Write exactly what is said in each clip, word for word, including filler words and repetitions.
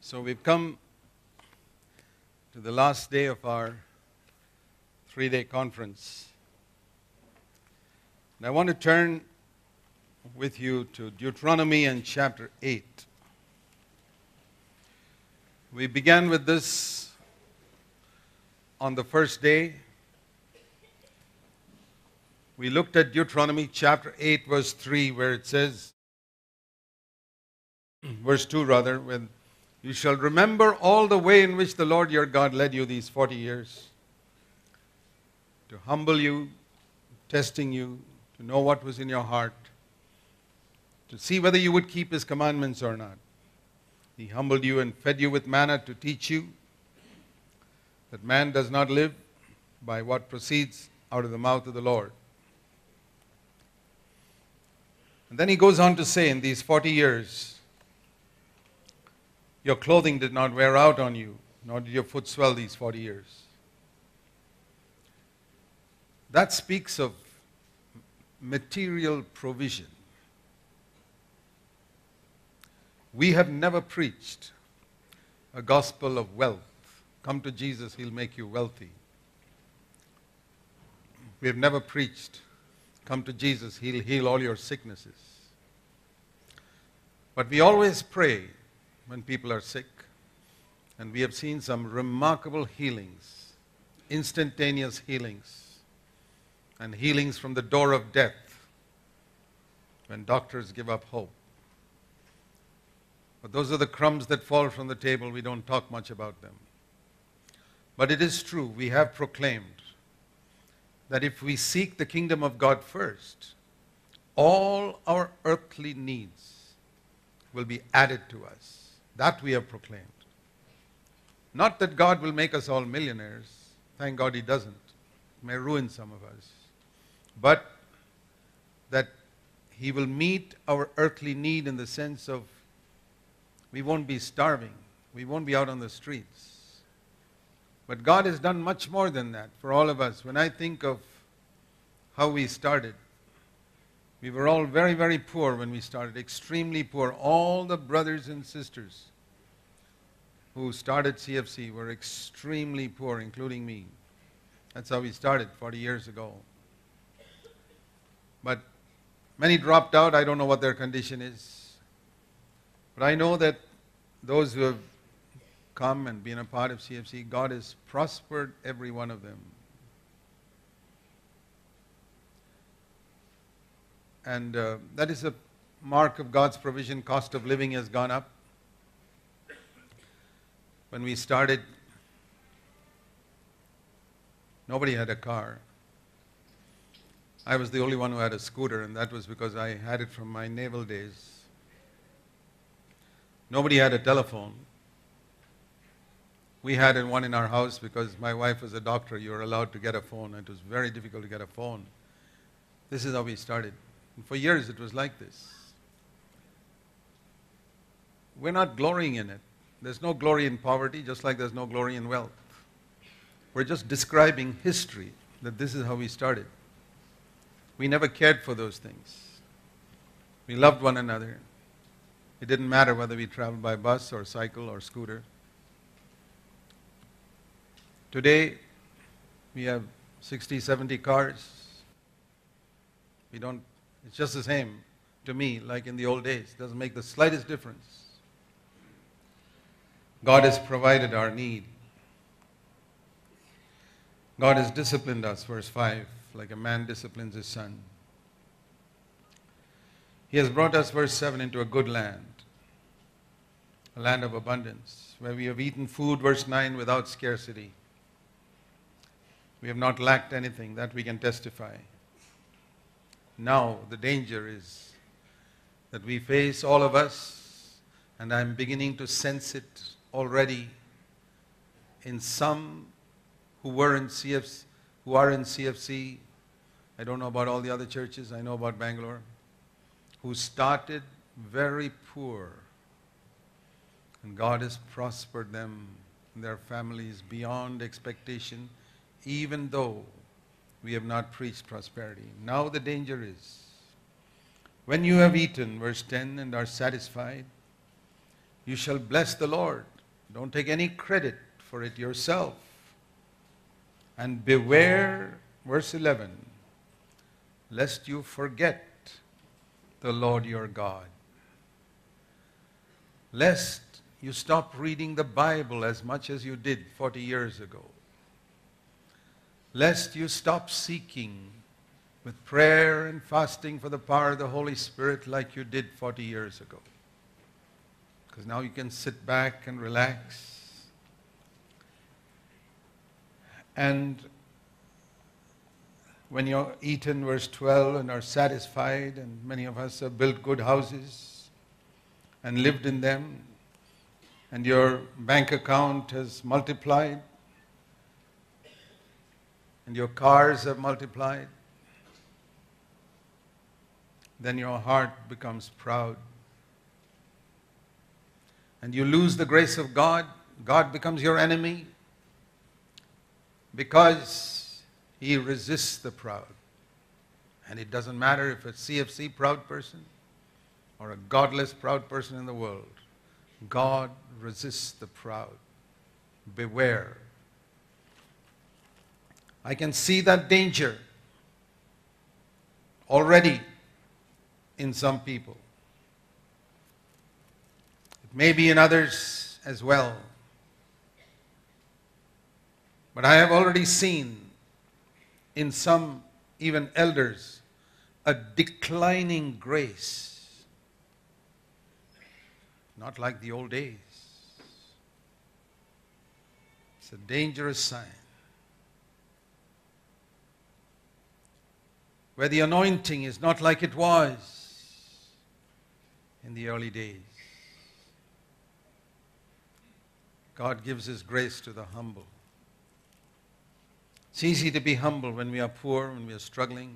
So we've come to the last day of our three-day conference. And I want to turn with you to Deuteronomy and chapter eight. We began with this on the first day. We looked at Deuteronomy chapter eight, verse three, where it says, verse two rather, when you shall remember all the way in which the Lord your God led you these forty years, to humble you, testing you, to know what was in your heart, to see whether you would keep His commandments or not. He humbled you and fed you with manna to teach you that man does not live by what proceeds out of the mouth of the Lord. And then he goes on to say, in these forty years, your clothing did not wear out on you, nor did your foot swell these forty years. That speaks of material provision. We have never preached a gospel of wealth. Come to Jesus, He'll make you wealthy. We have never preached, come to Jesus, He'll heal all your sicknesses. But we always pray when people are sick, and we have seen some remarkable healings, instantaneous healings, and healings from the door of death when doctors give up hope. But those are the crumbs that fall from the table. We don't talk much about them. But it is true, we have proclaimed that if we seek the kingdom of God first, all our earthly needs will be added to us. That we have proclaimed. Not that God will make us all millionaires. Thank God He doesn't. It may ruin some of us. But that He will meet our earthly need in the sense of we won't be starving. We won't be out on the streets. But God has done much more than that for all of us. When I think of how we started, we were all very, very poor when we started, extremely poor. All the brothers and sisters who started C F C were extremely poor, including me. That's how we started forty years ago. But many dropped out. I don't know what their condition is. But I know that those who have come and been a part of C F C, God has prospered every one of them. And uh, that is a mark of God's provision. Cost of living has gone up. When we started, nobody had a car. I was the only one who had a scooter, and that was because I had it from my naval days. Nobody had a telephone. We had one in our house because my wife was a doctor. You were allowed to get a phone, and it was very difficult to get a phone. This is how we started. And for years it was like this. We're not glorying in it. There's no glory in poverty, just like there's no glory in wealth. We're just describing history, that this is how we started. We never cared for those things. We loved one another. It didn't matter whether we traveled by bus or cycle or scooter. Today, we have sixty, seventy cars. We don't, it's just the same to me like in the old days. It doesn't make the slightest difference. God has provided our need. God has disciplined us, verse five, like a man disciplines his son. He has brought us, verse seven, into a good land, a land of abundance, where we have eaten food, verse nine, without scarcity. We have not lacked anything, that we can testify. Now, the danger is that we face, all of us, and I'm beginning to sense it already in some who were in C F C, who are in C F C. I don't know about all the other churches. I know about Bangalore, who started very poor, and God has prospered them and their families beyond expectation, even though we have not preached prosperity. Now the danger is, when you have eaten, verse ten, and are satisfied, you shall bless the Lord Don't take any credit for it yourself. And beware, verse eleven, lest you forget the Lord your God. Lest you stop reading the Bible as much as you did forty years ago. Lest you stop seeking with prayer and fasting for the power of the Holy Spirit like you did forty years ago. Because now you can sit back and relax. And when you're eaten, verse twelve, and are satisfied, and many of us have built good houses and lived in them, and your bank account has multiplied, and your cars have multiplied, then your heart becomes proud. And you lose the grace of God. God becomes your enemy because He resists the proud. And it doesn't matter if it's a C F C proud person or a godless proud person in the world. God resists the proud. Beware. I can see that danger already in some people. It may be in others as well. But I have already seen in some even elders a declining grace. Not like the old days. It's a dangerous sign. Where the anointing is not like it was in the early days. God gives His grace to the humble. It's easy to be humble when we are poor, when we are struggling.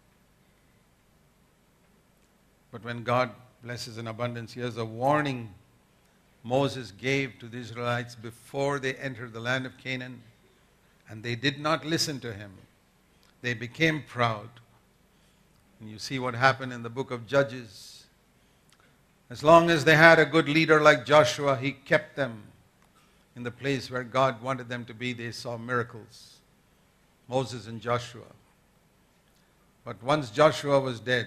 But when God blesses in abundance, here's a warning Moses gave to the Israelites before they entered the land of Canaan. And they did not listen to him. They became proud. And you see what happened in the book of Judges. As long as they had a good leader like Joshua, he kept them in the place where God wanted them to be. They saw miracles. Moses and Joshua. But once Joshua was dead,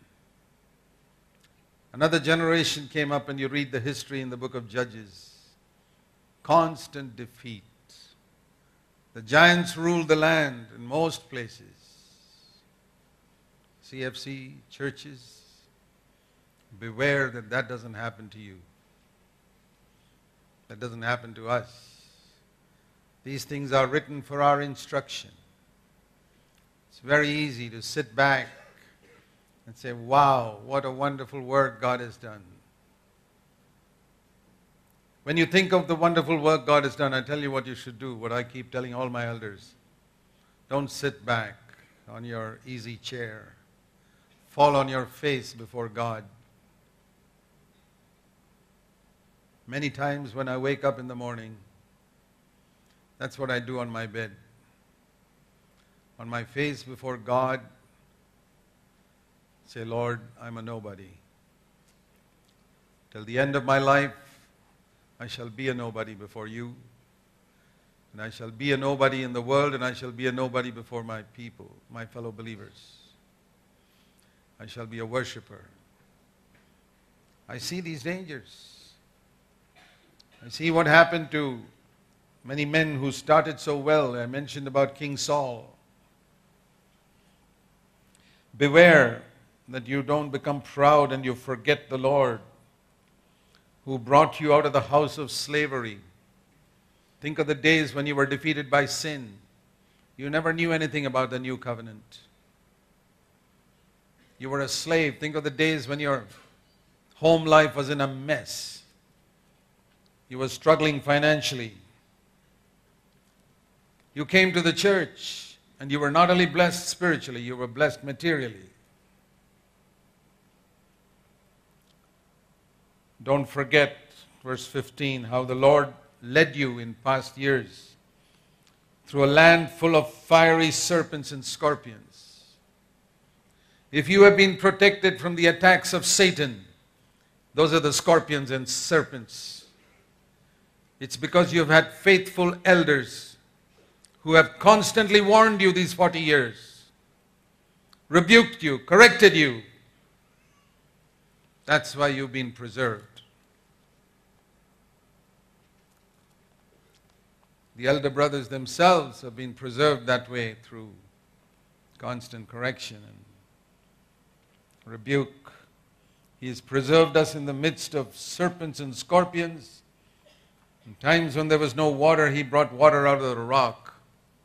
another generation came up, and you read the history in the book of Judges. Constant defeat. The giants ruled the land in most places. C F C, churches, beware that that doesn't happen to you. That doesn't happen to us. These things are written for our instruction. It's very easy to sit back and say, wow, what a wonderful work God has done. When you think of the wonderful work God has done, I tell you what you should do, what I keep telling all my elders. Don't sit back on your easy chair. Fall on your face before God. Many times when I wake up in the morning, that's what I do on my bed. On my face before God, say, Lord, I'm a nobody. Till the end of my life, I shall be a nobody before you. And I shall be a nobody in the world, and I shall be a nobody before my people, my fellow believers. I shall be a worshiper. I see these dangers. I see what happened to many men who started so well. I mentioned about King Saul. Beware that you don't become proud and you forget the Lord who brought you out of the house of slavery. Think of the days when you were defeated by sin. You never knew anything about the new covenant. You were a slave. Think of the days when your home life was in a mess. You were struggling financially. You came to the church and you were not only blessed spiritually, you were blessed materially. Don't forget, verse fifteen, how the Lord led you in past years through a land full of fiery serpents and scorpions. If you have been protected from the attacks of Satan, those are the scorpions and serpents. It's because you've had faithful elders who have constantly warned you these forty years, rebuked you, corrected you. That's why you've been preserved. The elder brothers themselves have been preserved that way through constant correction and rebuke. He has preserved us in the midst of serpents and scorpions. In times when there was no water, He brought water out of the rock.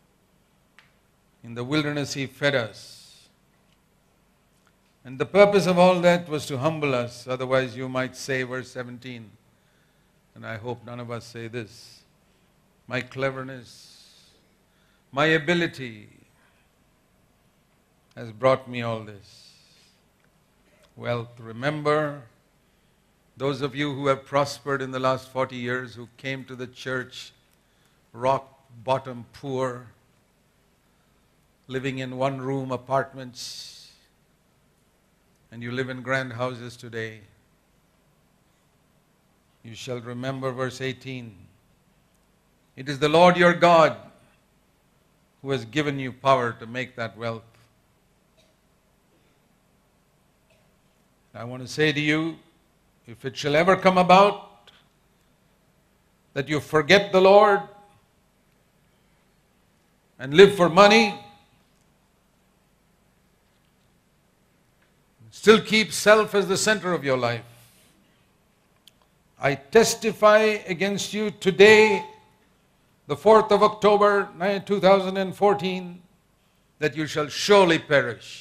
In the wilderness, He fed us. And the purpose of all that was to humble us. Otherwise, you might say, verse seventeen, and I hope none of us say this, my cleverness, my ability has brought me all this. Well, remember, those of you who have prospered in the last forty years, who came to the church rock bottom poor, living in one room apartments, and you live in grand houses today, you shall remember verse eighteen. It is the Lord your God who has given you power to make that wealth. I want to say to you, if it shall ever come about that you forget the Lord and live for money, still keep self as the center of your life, I testify against you today, the fourth of October, two thousand fourteen, that you shall surely perish.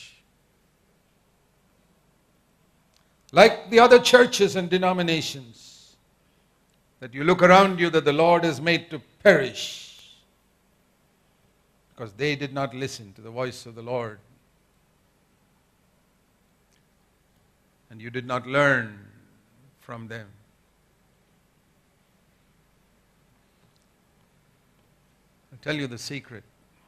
Like the other churches and denominations, that you look around you that the Lord has made to perish because they did not listen to the voice of the Lord. And you did not learn from them. I'll tell you the secret.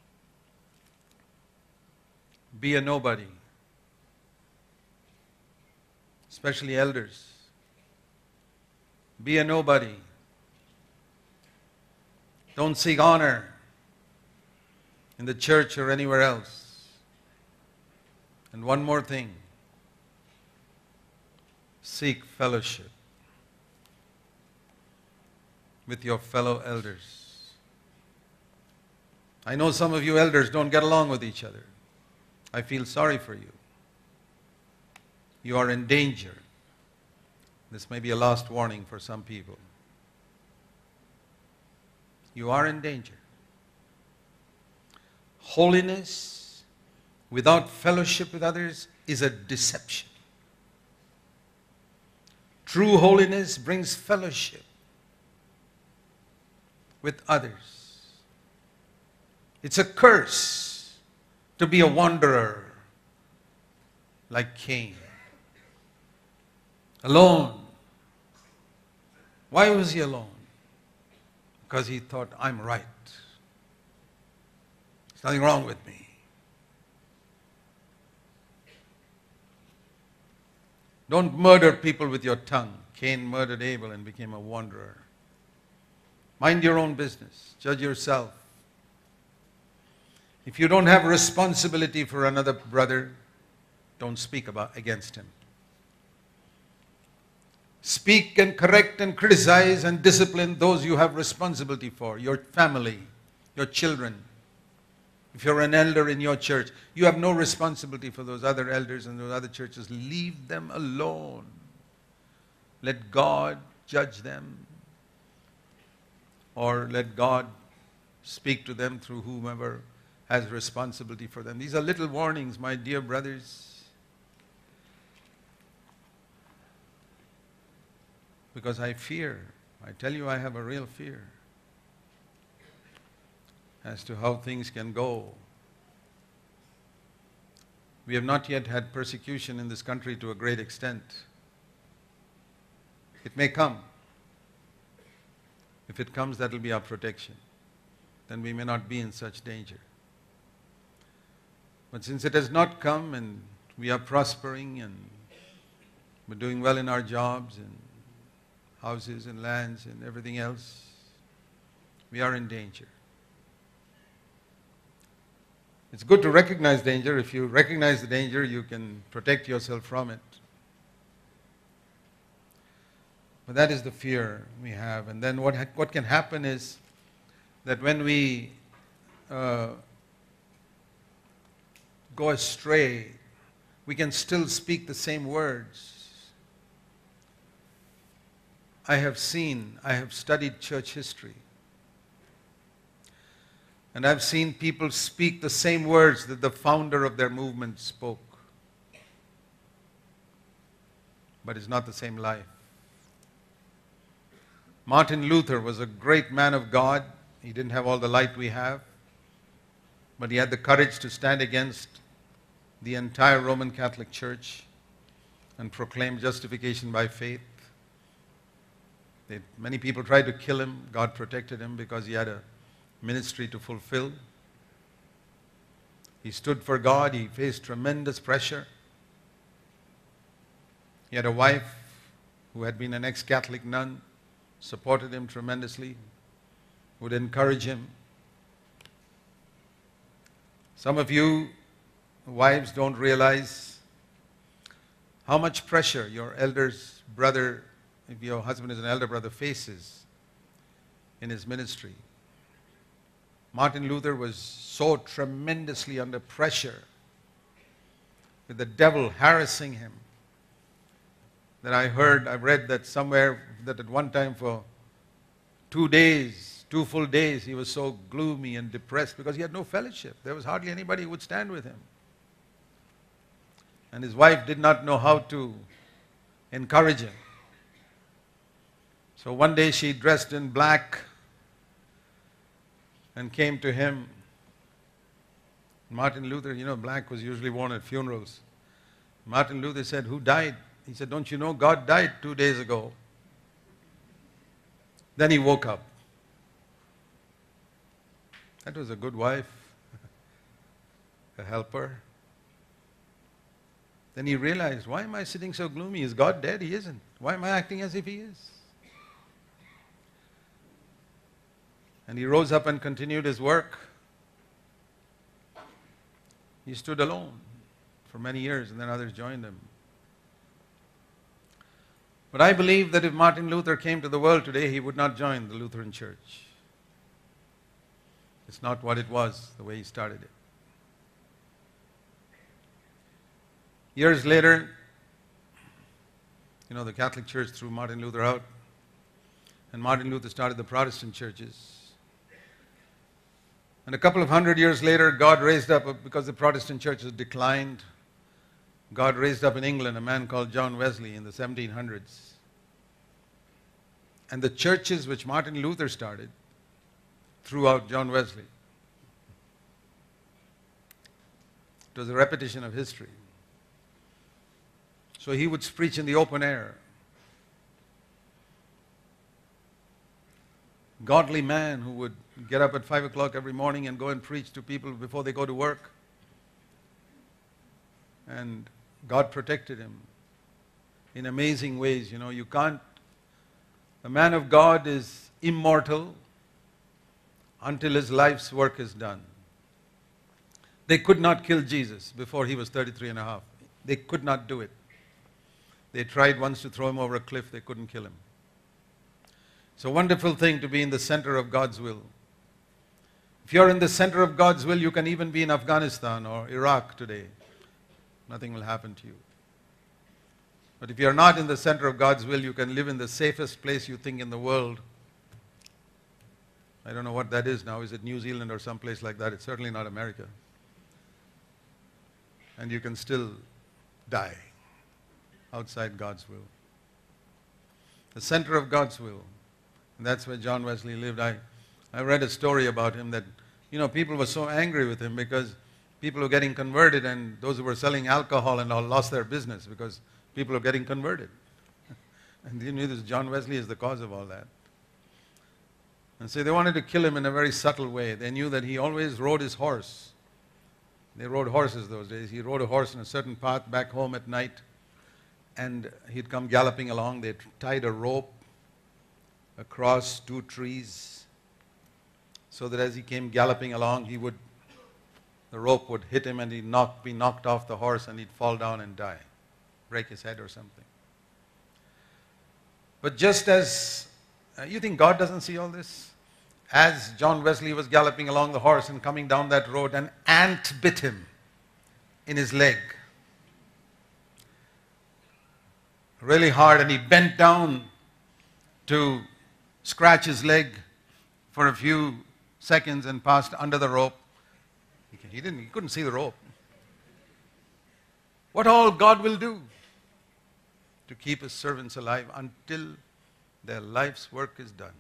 Be a nobody. Especially elders. Be a nobody. Don't seek honor in the church or anywhere else. And one more thing. Seek fellowship with your fellow elders. I know some of you elders don't get along with each other. I feel sorry for you. You are in danger. This may be a last warning for some people. You are in danger. Holiness without fellowship with others is a deception. True holiness brings fellowship with others. It's a curse to be a wanderer like Cain. Alone. Why was he alone? Because he thought, I'm right. There's nothing wrong with me. Don't murder people with your tongue. Cain murdered Abel and became a wanderer. Mind your own business. Judge yourself. If you don't have responsibility for another brother, don't speak about against him. Speak and correct and criticize and discipline those you have responsibility for, your family, your children. If you're an elder in your church, you have no responsibility for those other elders and those other churches. Leave them alone. Let God judge them, or let God speak to them through whomever has responsibility for them. These are little warnings, my dear brothers. Because I fear, I tell you I have a real fear as to how things can go. We have not yet had persecution in this country to a great extent. It may come. If it comes, that will be our protection. Then we may not be in such danger. But since it has not come and we are prospering and we're doing well in our jobs and houses and lands and everything else, we are in danger. It's good to recognize danger. If you recognize the danger, you can protect yourself from it. But that is the fear we have. And then what, ha- what can happen is that when we uh, go astray, we can still speak the same words. I have seen, I have studied church history. And I've seen people speak the same words that the founder of their movement spoke. But it's not the same life. Martin Luther was a great man of God. He didn't have all the light we have. But he had the courage to stand against the entire Roman Catholic Church and proclaim justification by faith. They, many people tried to kill him. God protected him because he had a ministry to fulfill. He stood for God. He faced tremendous pressure. He had a wife who had been an ex-Catholic nun, supported him tremendously, would encourage him. Some of you wives don't realize how much pressure your elder's brother, if your husband is an elder brother, faces in his ministry. Martin Luther was so tremendously under pressure with the devil harassing him that I heard, I read that somewhere that at one time for two days, two full days, he was so gloomy and depressed because he had no fellowship. There was hardly anybody who would stand with him. And his wife did not know how to encourage him. So one day she dressed in black and came to him. Martin Luther, you know, black was usually worn at funerals. Martin Luther said, "Who died?" He said, "Don't you know God died two days ago?" Then he woke up. That was a good wife, a helper. Then he realized, why am I sitting so gloomy? Is God dead? He isn't. Why am I acting as if he is? And he rose up and continued his work. He stood alone for many years, and then others joined him. But I believe that if Martin Luther came to the world today, he would not join the Lutheran Church. It's not what it was, the way he started it. Years later, you know, the Catholic Church threw Martin Luther out, and Martin Luther started the Protestant churches. And a couple of hundred years later, God raised up, because the Protestant churches declined, God raised up in England a man called John Wesley in the seventeen hundreds. And the churches which Martin Luther started threw out John Wesley. It was a repetition of history. So he would preach in the open air. Godly man who would get up at five o'clock every morning and go and preach to people before they go to work. And God protected him in amazing ways. You know, you can't, a man of God is immortal until his life's work is done. They could not kill Jesus before he was thirty-three and a half. They could not do it. They tried once to throw him over a cliff, they couldn't kill him. It's a wonderful thing to be in the center of God's will. If you're in the center of God's will, you can even be in Afghanistan or Iraq today. Nothing will happen to you. But if you're not in the center of God's will, you can live in the safest place you think in the world. I don't know what that is now. Is it New Zealand or someplace like that? It's certainly not America. And you can still die outside God's will. The center of God's will. And that's where John Wesley lived. I, I read a story about him that, you know, people were so angry with him because people were getting converted, and those who were selling alcohol and all lost their business because people were getting converted. And you knew this John Wesley is the cause of all that. And so they wanted to kill him in a very subtle way. They knew that he always rode his horse. They rode horses those days. He rode a horse in a certain path back home at night, and he'd come galloping along. They tied a rope across two trees, so that as he came galloping along, he would, the rope would hit him and he'd knock, be knocked off the horse and he'd fall down and die, break his head or something. But just as, uh, you think God doesn't see all this? As John Wesley was galloping along the horse and coming down that road, an ant bit him in his leg really hard, and he bent down to scratch his leg for a few seconds and passed under the rope. He didn't, he couldn't see the rope. What all God will do to keep his servants alive until their life's work is done.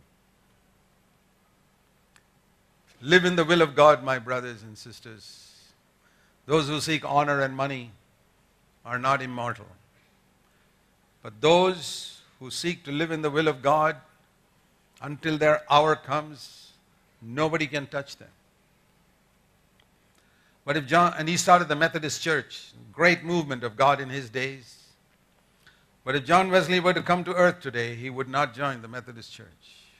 Live in the will of God, my brothers and sisters. Those who seek honor and money are not immortal. But those who seek to live in the will of God until their hour comes, nobody can touch them. But if John, and he started the Methodist Church, great movement of God in his days. But if John Wesley were to come to earth today, he would not join the Methodist Church.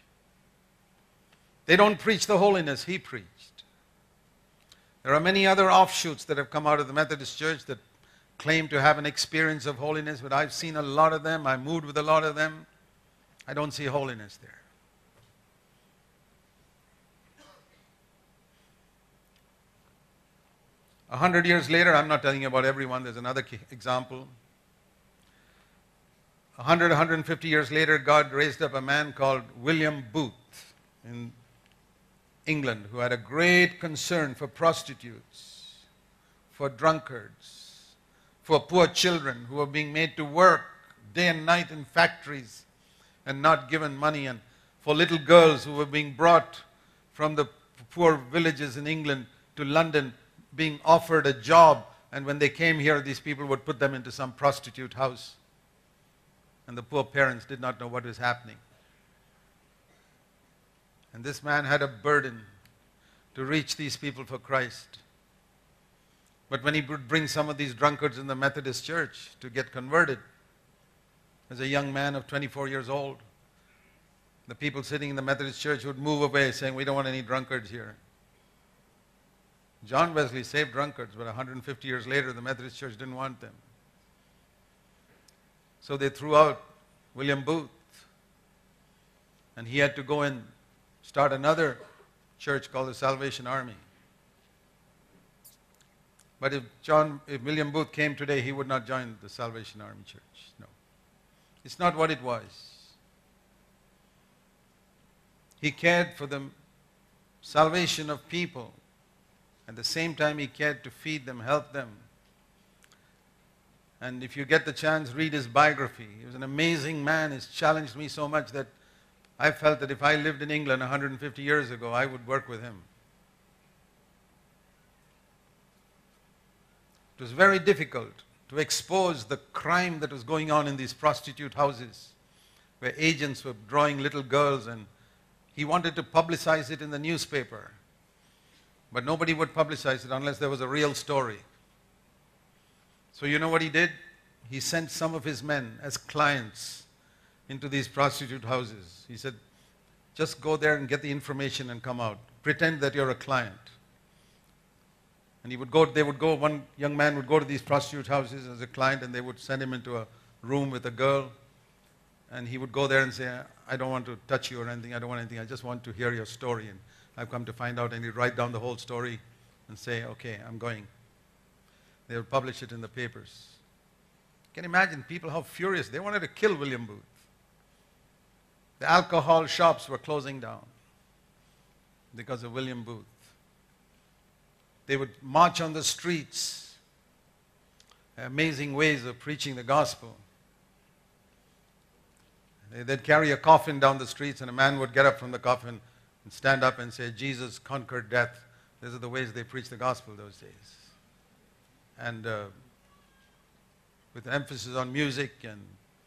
They don't preach the holiness he preached. There are many other offshoots that have come out of the Methodist Church that claim to have an experience of holiness, but I've seen a lot of them. I moved with a lot of them. I don't see holiness there. A hundred years later, I'm not telling you about everyone, there's another example. A hundred, a hundred and fifty years later, God raised up a man called William Booth in England, who had a great concern for prostitutes, for drunkards, for poor children who were being made to work day and night in factories and not given money, and for little girls who were being brought from the poor villages in England to London, being offered a job, and when they came here, these people would put them into some prostitute house. And the poor parents did not know what was happening. And this man had a burden to reach these people for Christ. But when he would bring some of these drunkards in the Methodist Church to get converted, as a young man of twenty-four years old, the people sitting in the Methodist Church would move away saying, we don't want any drunkards here. John Wesley saved drunkards, but one hundred fifty years later, the Methodist Church didn't want them. So they threw out William Booth, and he had to go and start another church called the Salvation Army. But if John, if William Booth came today, he would not join the Salvation Army Church. No. It's not what it was. He cared for the salvation of people. At the same time, he cared to feed them, help them. And if you get the chance, read his biography. He was an amazing man. He's challenged me so much that I felt that if I lived in England one hundred fifty years ago, I would work with him. It was very difficult to expose the crime that was going on in these prostitute houses, where agents were drawing little girls, and he wanted to publicize it in the newspaper. But nobody would publicize it unless there was a real story. So you know what he did? He sent some of his men as clients into these prostitute houses. He said, just go there and get the information and come out. Pretend that you're a client. And he would go, they would go, one young man would go to these prostitute houses as a client, and they would send him into a room with a girl. And he would go there and say, I don't want to touch you or anything, I don't want anything, I just want to hear your story. And I've come to find out, and he'd write down the whole story and say, okay, I'm going. They would publish it in the papers. Can you imagine people how furious? They wanted to kill William Booth. The alcohol shops were closing down because of William Booth. They would march on the streets. Amazing ways of preaching the gospel. They'd carry a coffin down the streets, and a man would get up from the coffin and stand up and say, Jesus conquered death. These are the ways they preached the gospel those days. And uh, with emphasis on music and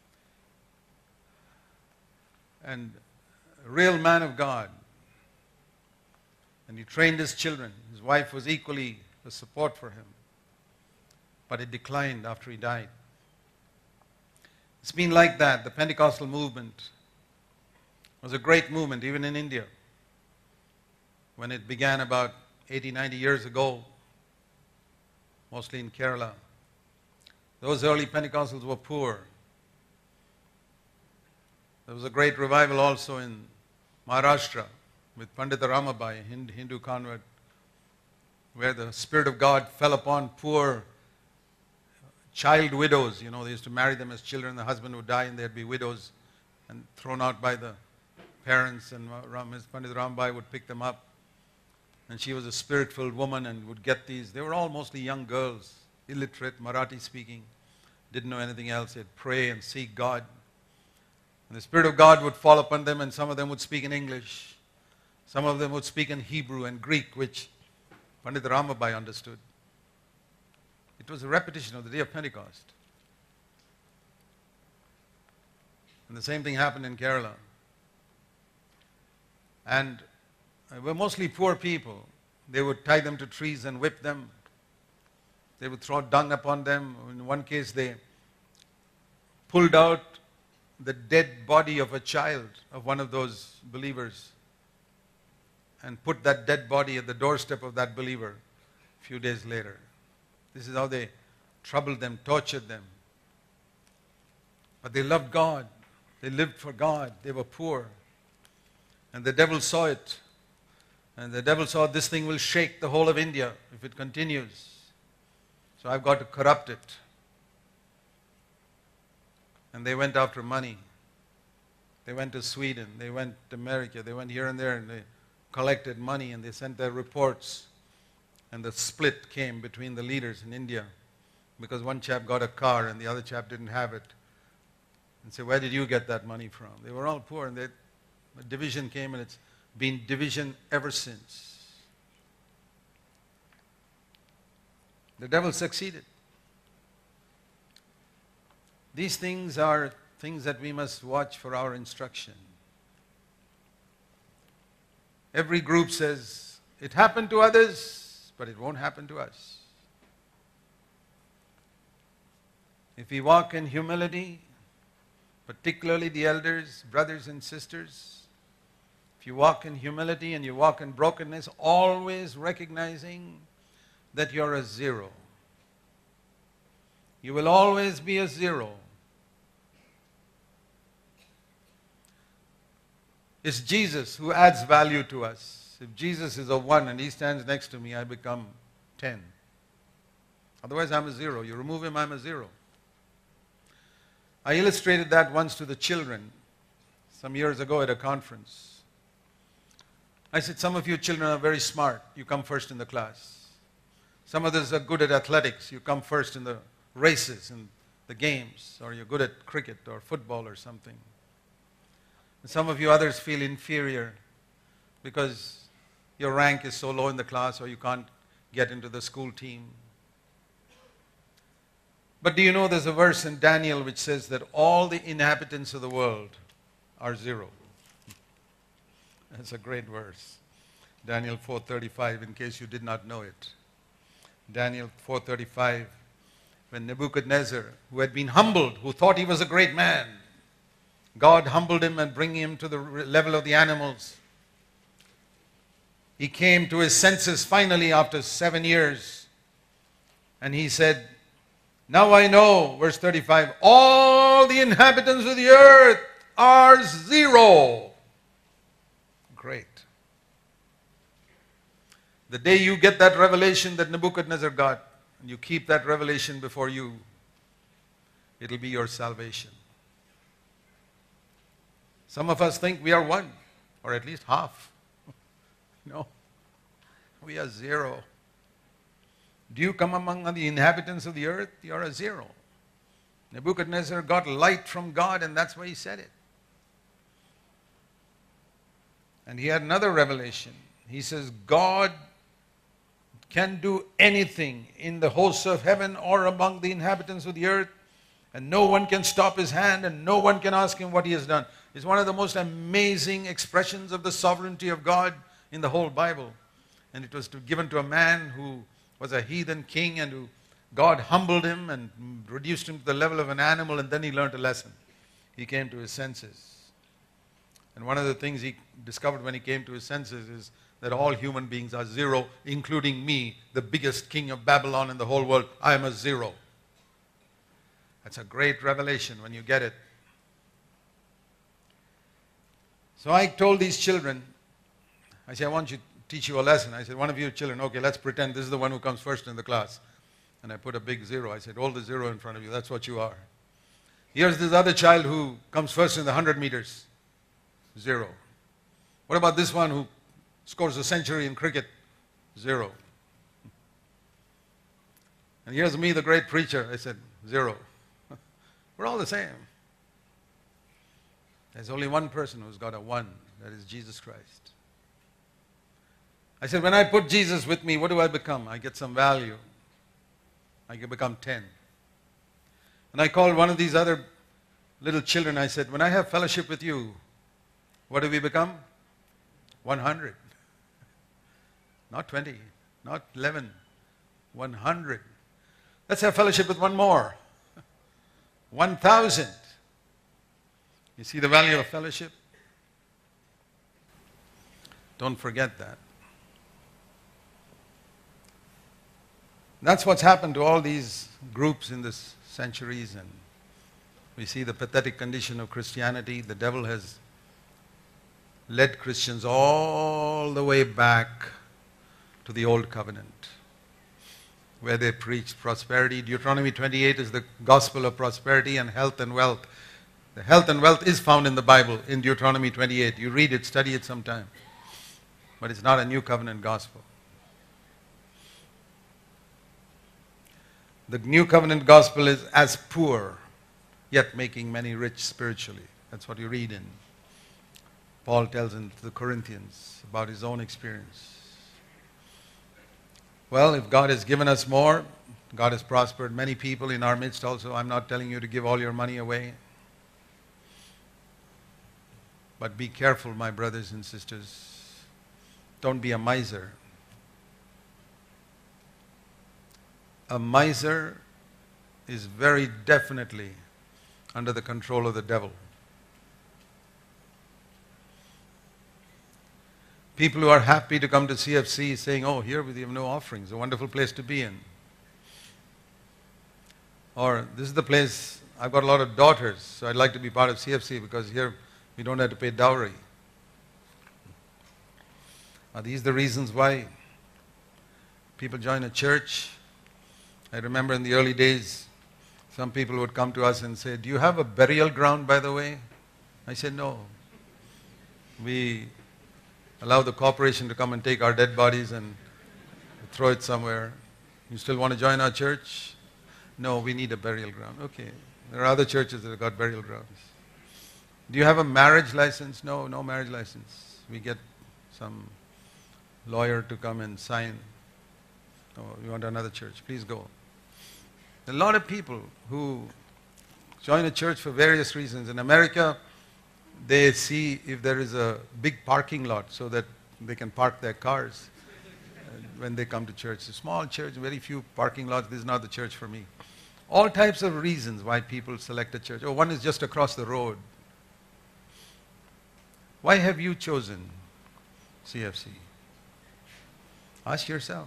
and a real man of God. And he trained his children. His wife was equally a support for him. But it declined after he died. It's been like that. The Pentecostal movement was a great movement, even in India. when it began about eighty, ninety years ago, mostly in Kerala. Those early Pentecostals were poor. There was a great revival also in Maharashtra with Pandita Ramabai, a Hindu convert, where the Spirit of God fell upon poor child widows. You know, they used to marry them as children. The husband would die and they'd be widows and thrown out by the parents, and Miz Pandita Ramabai would pick them up. And she was a spirit-filled woman and would get these. They were all mostly young girls, illiterate, Marathi speaking, didn't know anything else. They'd pray and seek God. And the Spirit of God would fall upon them, and some of them would speak in English. Some of them would speak in Hebrew and Greek, which Pandita Ramabai understood. It was a repetition of the day of Pentecost. And the same thing happened in Kerala. And they were mostly poor people. They would tie them to trees and whip them. They would throw dung upon them. In one case, they pulled out the dead body of a child of one of those believers and put that dead body at the doorstep of that believer a few days later. This is how they troubled them, tortured them. But they loved God. They lived for God. They were poor. And the devil saw it. And the devil saw this thing will shake the whole of India if it continues. So I've got to corrupt it. And they went after money. They went to Sweden. They went to America. They went here and there and they collected money and they sent their reports. And the split came between the leaders in India because one chap got a car and the other chap didn't have it. And said, where did you get that money from? They were all poor, and they, a division came, and it's been division ever since. The devil succeeded. These things are things that we must watch for our instruction. Every group says, it happened to others, but it won't happen to us. If we walk in humility, particularly the elders, brothers and sisters, if you walk in humility and you walk in brokenness, always recognizing that you're a zero. You will always be a zero. It's Jesus who adds value to us. If Jesus is a one and he stands next to me, I become ten. Otherwise, I'm a zero. You remove him, I'm a zero. I illustrated that once to the children some years ago at a conference. I said, some of you children are very smart. You come first in the class. Some others are good at athletics. You come first in the races and the games. Or you're good at cricket or football or something. And some of you others feel inferior because your rank is so low in the class or you can't get into the school team. But do you know there's a verse in Daniel which says that all the inhabitants of the world are zero? That's a great verse. Daniel four thirty-five, in case you did not know it. Daniel four thirty-five, when Nebuchadnezzar, who had been humbled, who thought he was a great man, God humbled him and bring him to the level of the animals. He came to his senses finally after seven years. And he said, now I know, verse thirty-five, all the inhabitants of the earth are zero. Great. The day you get that revelation that Nebuchadnezzar got, and you keep that revelation before you, it'll be your salvation. Some of us think we are one, or at least half. No, we are zero. Do you come among the inhabitants of the earth? You are a zero. Nebuchadnezzar got light from God, and that's why he said it. And he had another revelation. He says, God can do anything in the hosts of heaven or among the inhabitants of the earth, and no one can stop his hand, and no one can ask him what he has done. It's one of the most amazing expressions of the sovereignty of God in the whole Bible. And it was to, given to a man who was a heathen king and who God humbled him and reduced him to the level of an animal, and then he learned a lesson. He came to his senses. And one of the things he discovered when he came to his senses is that all human beings are zero, including me, the biggest king of Babylon in the whole world. I am a zero. That's a great revelation when you get it. So I told these children, I said, I want you to teach you a lesson. I said, one of you children, okay, let's pretend this is the one who comes first in the class. And I put a big zero. I said, hold the zero in front of you. That's what you are. Here's this other child who comes first in the one hundred meters. Zero. What about this one who scores a century in cricket? Zero. And here's me, the great preacher. I said, zero. We're all the same. There's only one person who's got a one. That is Jesus Christ. I said, when I put Jesus with me, what do I become? I get some value. I can become ten. And I called one of these other little children. I said, when I have fellowship with you, what do we become? one hundred. Not twenty, not eleven, one hundred. Let's have fellowship with one more. one thousand. You see the value of fellowship? Don't forget that. That's what's happened to all these groups in this centuries, and we see the pathetic condition of Christianity. The devil has led Christians all the way back to the Old Covenant, where they preached prosperity. Deuteronomy twenty-eight is the gospel of prosperity and health and wealth. The health and wealth is found in the Bible, in Deuteronomy twenty-eight. You read it, study it sometime. But it's not a new covenant gospel. The new covenant gospel is as poor, yet making many rich spiritually. That's what you read in. Paul tells in the Corinthians about his own experience. Well, if God has given us more, God has prospered many people in our midst also. I'm not telling you to give all your money away. But be careful, my brothers and sisters. Don't be a miser. A miser is very definitely under the control of the devil. People who are happy to come to C F C saying, oh, here we have no offerings, a wonderful place to be in. Or this is the place, I've got a lot of daughters, so I'd like to be part of C F C because here we don't have to pay dowry. Are these the reasons why people join a church? I remember in the early days, some people would come to us and say, do you have a burial ground, by the way? I said, no. We allow the corporation to come and take our dead bodies and throw it somewhere. You still want to join our church? No, we need a burial ground. Okay. There are other churches that have got burial grounds. Do you have a marriage license? No, no marriage license. We get some lawyer to come and sign. Oh, you want another church? Please go. A lot of people who join a church for various reasons. In America, they see if there is a big parking lot so that they can park their cars when they come to church. A small church, very few parking lots. This is not the church for me. All types of reasons why people select a church. Oh, one is just across the road. Why have you chosen C F C? Ask yourself.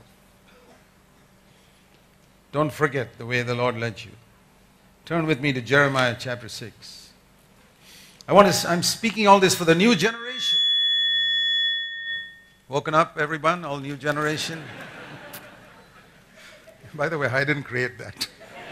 Don't forget the way the Lord led you. Turn with me to Jeremiah chapter six. I want to, I'm speaking all this for the new generation. Woken up, everyone, all new generation. By the way, I didn't create that.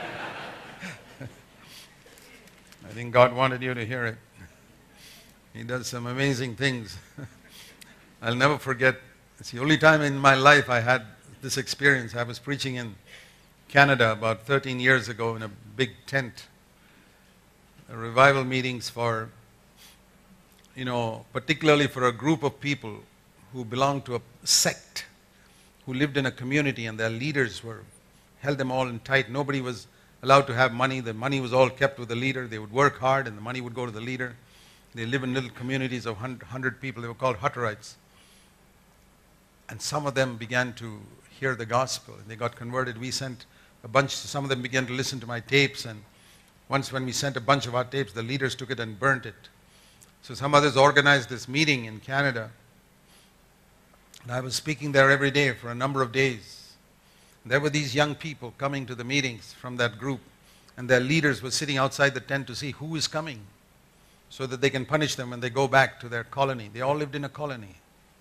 I think God wanted you to hear it. He does some amazing things. I'll never forget, it's the only time in my life I had this experience. I was preaching in Canada about thirteen years ago in a big tent. A revival meetings for, you know, particularly for a group of people who belonged to a sect, who lived in a community and their leaders were, held them all in tight. Nobody was allowed to have money. The money was all kept with the leader. They would work hard and the money would go to the leader. They live in little communities of one hundred people. They were called Hutterites. And some of them began to hear the gospel. They got converted. We sent a bunch, some of them began to listen to my tapes. And once when we sent a bunch of our tapes, the leaders took it and burnt it. So some others organized this meeting in Canada. And I was speaking there every day for a number of days. There were these young people coming to the meetings from that group, and their leaders were sitting outside the tent to see who is coming so that they can punish them when they go back to their colony. They all lived in a colony.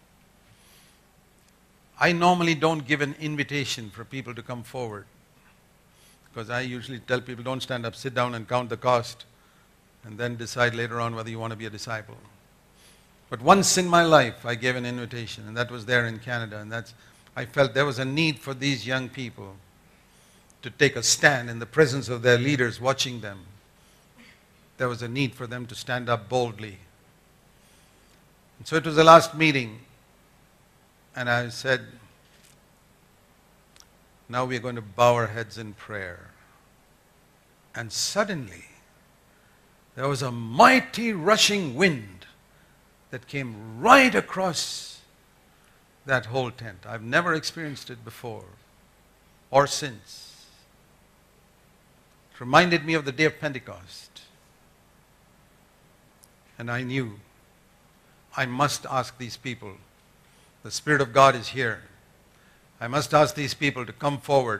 I normally don't give an invitation for people to come forward, because I usually tell people, don't stand up, sit down and count the cost, and then decide later on whether you want to be a disciple. But once in my life, I gave an invitation, and that was there in Canada. And that's, I felt there was a need for these young people to take a stand in the presence of their leaders watching them. There was a need for them to stand up boldly. And so it was the last meeting, and I said, now we are going to bow our heads in prayer. And suddenly, there was a mighty rushing wind that came right across that whole tent. I've never experienced it before or since. It reminded me of the day of Pentecost. And I knew I must ask these people. The Spirit of God is here. I must ask these people to come forward,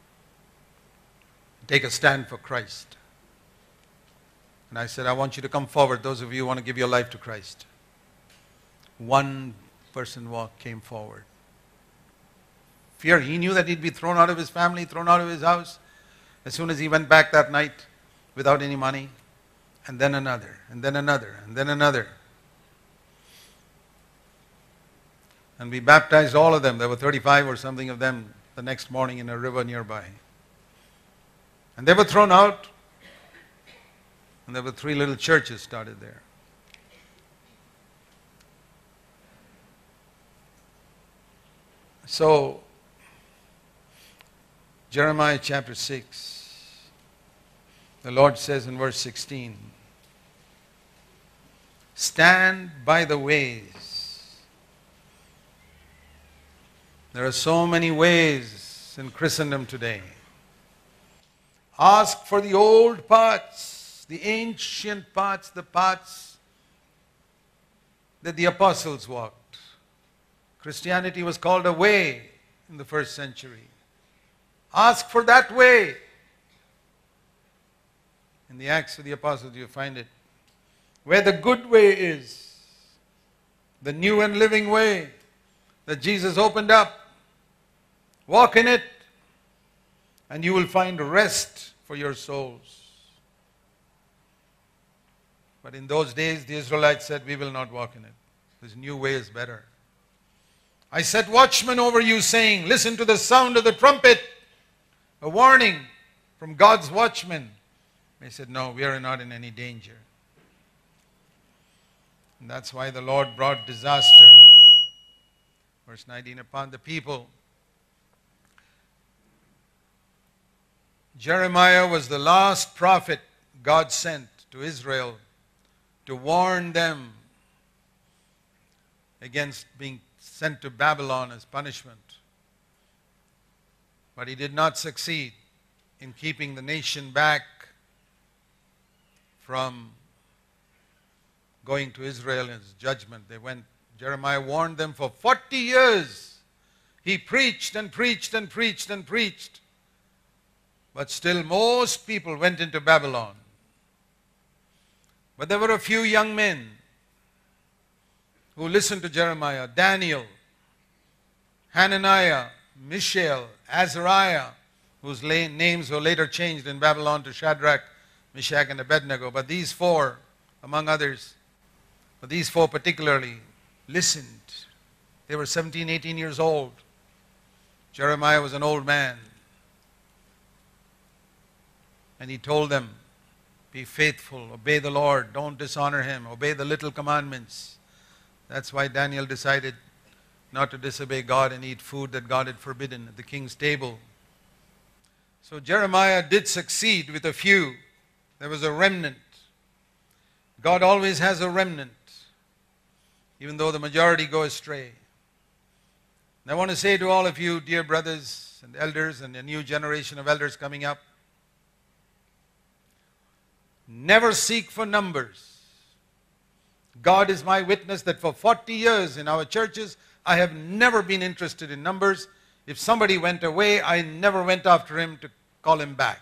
take a stand for Christ. And I said, I want you to come forward, those of you who want to give your life to Christ. One person walked, came forward. Fear, he knew that he'd be thrown out of his family, thrown out of his house, as soon as he went back that night without any money. And then another, and then another, and then another. And we baptized all of them. There were thirty-five or something of them the next morning in a river nearby. And they were thrown out. And there were three little churches started there. So, Jeremiah chapter six, the Lord says in verse sixteen, stand by the ways. There are so many ways in Christendom today. Ask for the old paths, the ancient paths, the paths that the apostles walked. Christianity was called a way in the first century. Ask for that way. In the Acts of the Apostles you find it. Where the good way is, the new and living way that Jesus opened up. Walk in it, and you will find rest for your souls. But in those days, the Israelites said, we will not walk in it. This new way is better. I set watchmen over you, saying, listen to the sound of the trumpet. A warning from God's watchmen. They said, no, we are not in any danger. And that's why the Lord brought disaster. Verse nineteen, upon the people. Jeremiah was the last prophet God sent to Israel to warn them against being sent to Babylon as punishment. But he did not succeed in keeping the nation back from going to Israel as judgment. They went, Jeremiah warned them for forty years. He preached and preached and preached and preached. But still most people went into Babylon. But there were a few young men who listened to Jeremiah. Daniel, Hananiah, Mishael, Azariah, whose names were later changed in Babylon to Shadrach, Meshach, and Abednego. But these four, among others, but these four particularly, listened. They were seventeen, eighteen years old. Jeremiah was an old man. And he told them, be faithful, obey the Lord, don't dishonor Him, obey the little commandments. That's why Daniel decided not to disobey God and eat food that God had forbidden at the king's table. So Jeremiah did succeed with a few. There was a remnant. God always has a remnant, even though the majority go astray. And I want to say to all of you, dear brothers and elders and a new generation of elders coming up, never seek for numbers. God is my witness that for forty years in our churches, I have never been interested in numbers. If somebody went away, I never went after him to call him back.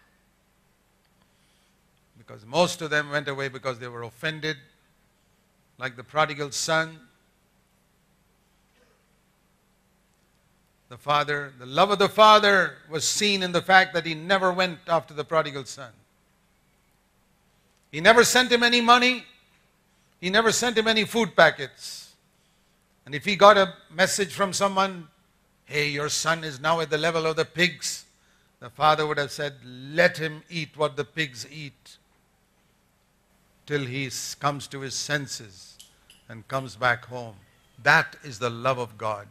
Because most of them went away because they were offended, like the prodigal son. The father, the love of the father was seen in the fact that he never went after the prodigal son. He never sent him any money. He never sent him any food packets. And if he got a message from someone, hey, your son is now at the level of the pigs, the father would have said, let him eat what the pigs eat till he comes to his senses and comes back home. That is the love of God.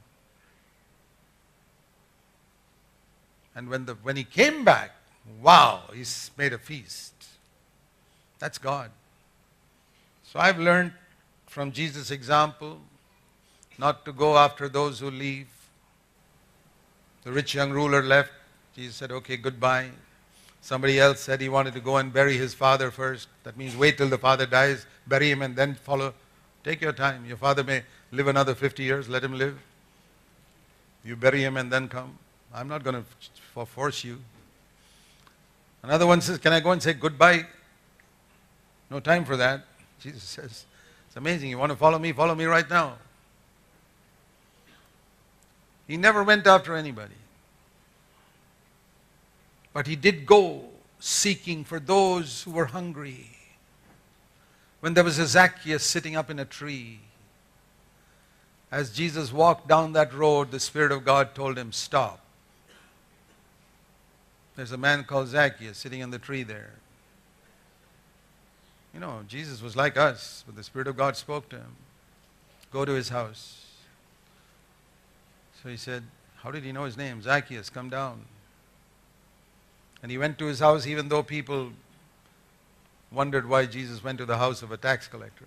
And when, the, when he came back, wow, he's made a feast. That's God. So I've learned from Jesus' example not to go after those who leave. The rich young ruler left. Jesus said, okay, goodbye. Somebody else said he wanted to go and bury his father first. That means wait till the father dies, bury him and then follow. Take your time. Your father may live another fifty years. Let him live. You bury him and then come. I'm not going to force you. Another one says, can I go and say goodbye? No time for that. Jesus says, it's amazing. You want to follow me? Follow me right now. He never went after anybody. But he did go seeking for those who were hungry. When there was a Zacchaeus sitting up in a tree, as Jesus walked down that road, the Spirit of God told him, stop. There's a man called Zacchaeus sitting in the tree there. You know, Jesus was like us, but the Spirit of God spoke to him. Go to his house. So he said, how did he know his name? Zacchaeus, come down. And he went to his house even though people wondered why Jesus went to the house of a tax collector.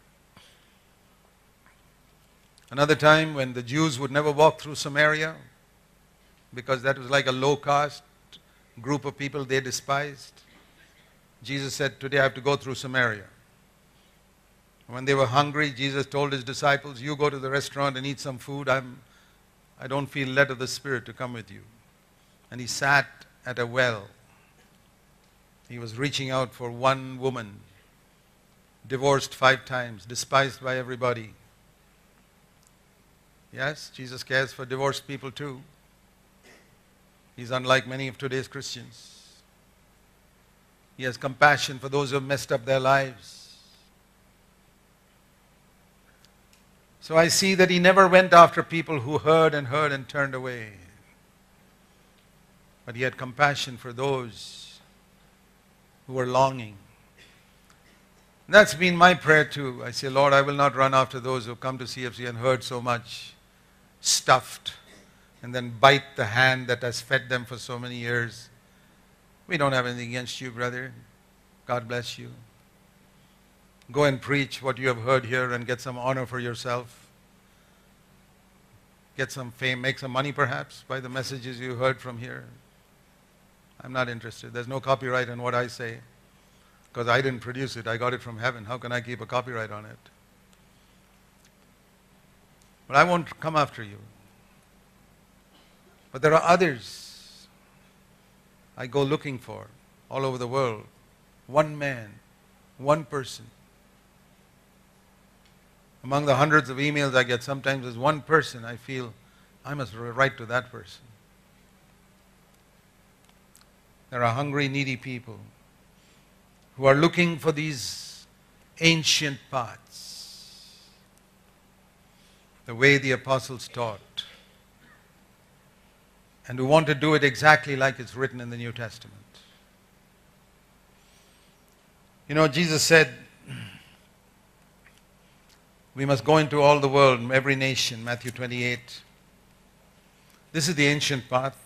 Another time when the Jews would never walk through Samaria because that was like a low caste group of people they despised. Jesus said, today I have to go through Samaria. When they were hungry, Jesus told his disciples, you go to the restaurant and eat some food. I'm, I don't feel led of the Spirit to come with you. And he sat at a well. He was reaching out for one woman, divorced five times, despised by everybody. Yes, Jesus cares for divorced people too. He's unlike many of today's Christians. He has compassion for those who have messed up their lives. So I see that he never went after people who heard and heard and turned away. But he had compassion for those who were longing. And that's been my prayer too. I say, Lord, I will not run after those who come to C F C and heard so much, stuffed, and then bite the hand that has fed them for so many years. We don't have anything against you, brother. God bless you. Go and preach what you have heard here and get some honor for yourself. Get some fame, make some money perhaps by the messages you heard from here. I'm not interested. There's no copyright on what I say because I didn't produce it. I got it from heaven. How can I keep a copyright on it? But I won't come after you. But there are others I go looking for all over the world. One man, one person. Among the hundreds of emails I get, sometimes there's one person I feel I must write to that person. There are hungry, needy people who are looking for these ancient paths, the way the apostles taught, and who want to do it exactly like it's written in the New Testament. You know, Jesus said, we must go into all the world, every nation, Matthew twenty-eight. This is the ancient path.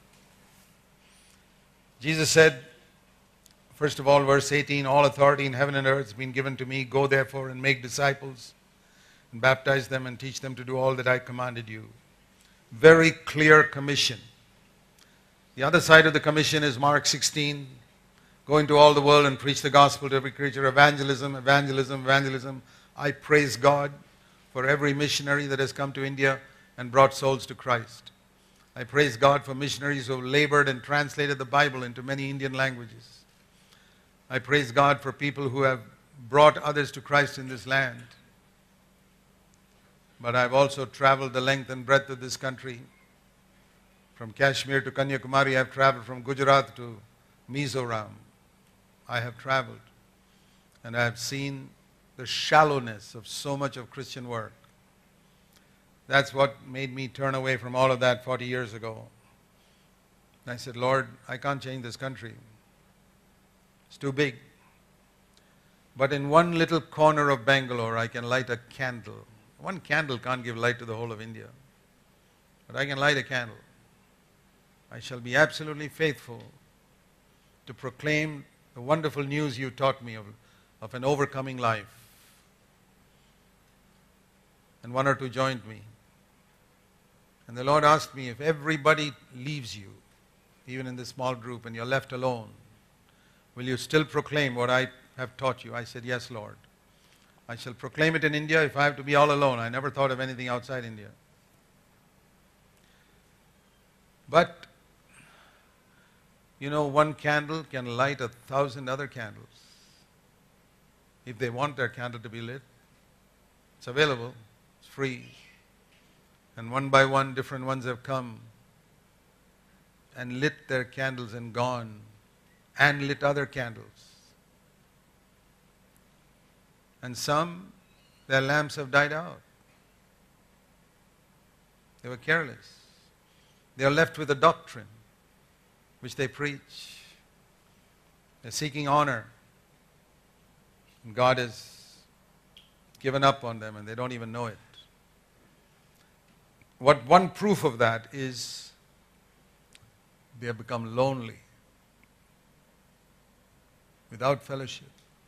Jesus said, first of all, verse eighteen, all authority in heaven and earth has been given to me. Go therefore and make disciples and baptize them and teach them to do all that I commanded you. Very clear commission. The other side of the commission is Mark sixteen. Go into all the world and preach the gospel to every creature. Evangelism, evangelism, evangelism. I praise God for every missionary that has come to India and brought souls to Christ. I praise God for missionaries who have labored and translated the Bible into many Indian languages. I praise God for people who have brought others to Christ in this land. But I've also traveled the length and breadth of this country. From Kashmir to Kanyakumari, I've traveled from Gujarat to Mizoram. I have traveled. And I have seen the shallowness of so much of Christian work. That's what made me turn away from all of that forty years ago. And I said, Lord, I can't change this country. It's too big. But in one little corner of Bangalore, I can light a candle. One candle can't give light to the whole of India. But I can light a candle. I shall be absolutely faithful to proclaim the wonderful news you taught me of, of an overcoming life. And one or two joined me. And the Lord asked me, if everybody leaves you, even in this small group, and you're left alone, will you still proclaim what I have taught you? I said, yes, Lord. I shall proclaim it in India if I have to be all alone. I never thought of anything outside India. But, you know, one candle can light a thousand other candles. If they want their candle to be lit, it's available, it's free. And one by one, different ones have come and lit their candles and gone, and lit other candles. And some, their lamps have died out. They were careless. They are left with a doctrine which they preach. They're seeking honor. And God has given up on them and they don't even know it. What one proof of that is they have become lonely, without fellowship.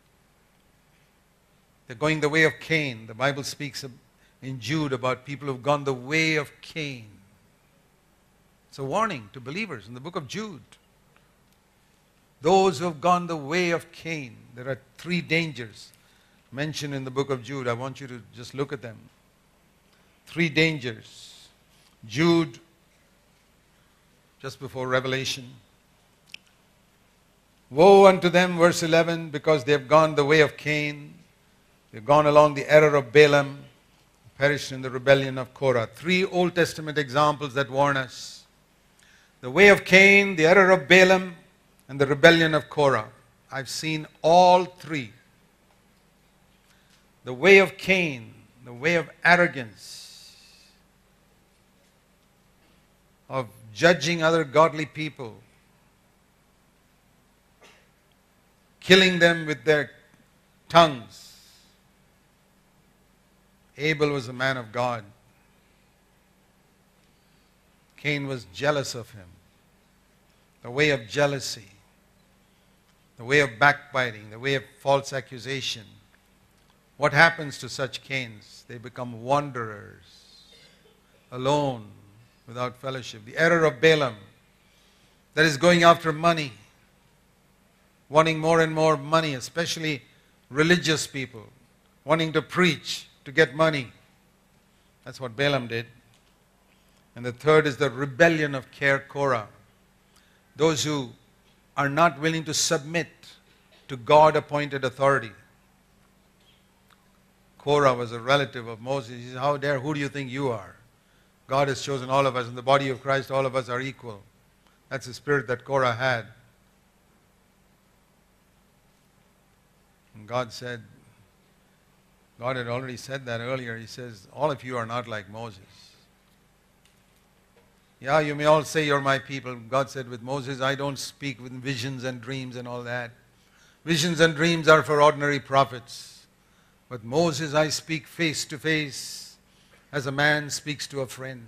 They're going the way of Cain. The Bible speaks in Jude about people who've gone the way of Cain. It's a warning to believers in the book of Jude. Those who have gone the way of Cain. There are three dangers mentioned in the book of Jude. I want you to just look at them. Three dangers. Jude, just before Revelation. Woe unto them, verse eleven, because they have gone the way of Cain. They've gone along the error of Balaam, perished in the rebellion of Korah. Three Old Testament examples that warn us. The way of Cain, the error of Balaam, and the rebellion of Korah. I've seen all three. The way of Cain, the way of arrogance, of judging other godly people, killing them with their tongues. Abel was a man of God. Cain was jealous of him. The way of jealousy, the way of backbiting, the way of false accusation. What happens to such Cains? They become wanderers, alone, without fellowship. The error of Balaam, that is going after money, wanting more and more money, especially religious people, wanting to preach to get money. That's what Balaam did. And the third is the rebellion of Korah. Those who are not willing to submit to God-appointed authority. Korah was a relative of Moses. He said, how dare, who do you think you are? God has chosen all of us. In the body of Christ, all of us are equal. That's the spirit that Korah had. And God said, God had already said that earlier. He says, all of you are not like Moses. Yeah, you may all say you're my people. God said with Moses, I don't speak with visions and dreams and all that. Visions and dreams are for ordinary prophets. But Moses, I speak face to face as a man speaks to a friend.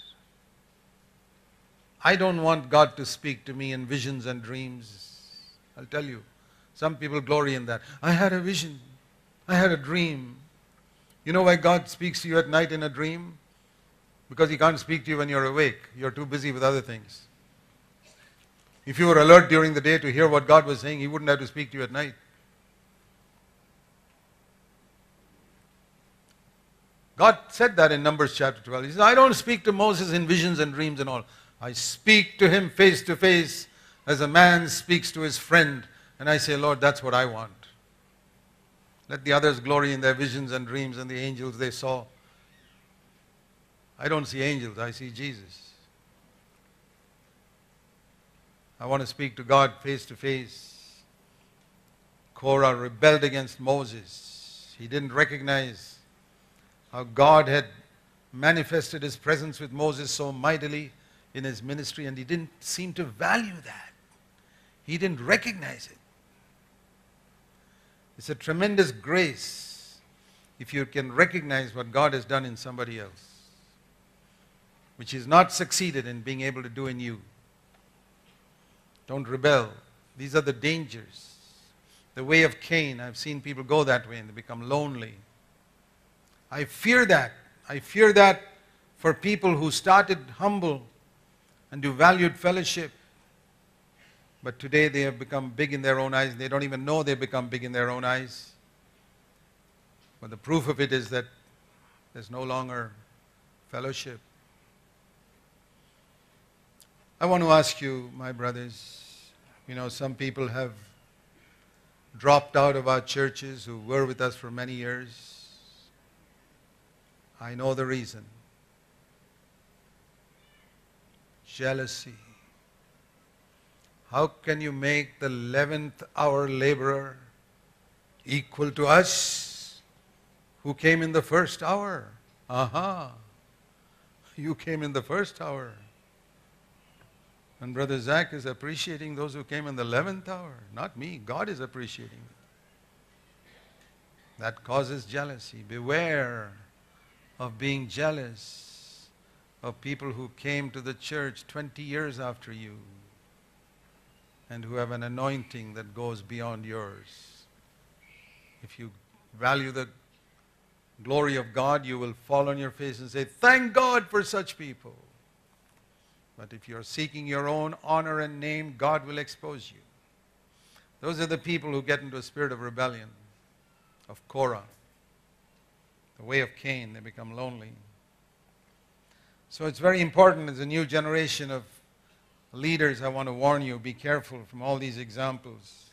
I don't want God to speak to me in visions and dreams. I'll tell you, some people glory in that. I had a vision. I had a dream. You know why God speaks to you at night in a dream? Because He can't speak to you when you're awake. You're too busy with other things. If you were alert during the day to hear what God was saying, He wouldn't have to speak to you at night. God said that in Numbers chapter twelve. He said, I don't speak to Moses in visions and dreams and all. I speak to him face to face as a man speaks to his friend. And I say, Lord, that's what I want. Let the others glory in their visions and dreams and the angels they saw. I don't see angels, I see Jesus. I want to speak to God face to face. Korah rebelled against Moses. He didn't recognize how God had manifested his presence with Moses so mightily in his ministry, and he didn't seem to value that. He didn't recognize it. It's a tremendous grace if you can recognize what God has done in somebody else, which he's not succeeded in being able to do in you. Don't rebel. These are the dangers. The way of Cain, I've seen people go that way and they become lonely. I fear that. I fear that for people who started humble and who valued fellowship, but today they have become big in their own eyes. They don't even know they've become big in their own eyes. But the proof of it is that there's no longer fellowship. I want to ask you, my brothers, you know, some people have dropped out of our churches who were with us for many years. I know the reason. Jealousy. How can you make the eleventh hour laborer equal to us who came in the first hour? Aha! You came in the first hour. And Brother Zach is appreciating those who came in the eleventh hour. Not me. God is appreciating it. That causes jealousy. Beware of being jealous of people who came to the church twenty years after you and who have an anointing that goes beyond yours. If you value the glory of God, you will fall on your face and say, thank God for such people. But if you're seeking your own honor and name, God will expose you. Those are the people who get into a spirit of rebellion, of Korah, the way of Cain. They become lonely. So it's very important as a new generation of leaders, I want to warn you, be careful from all these examples.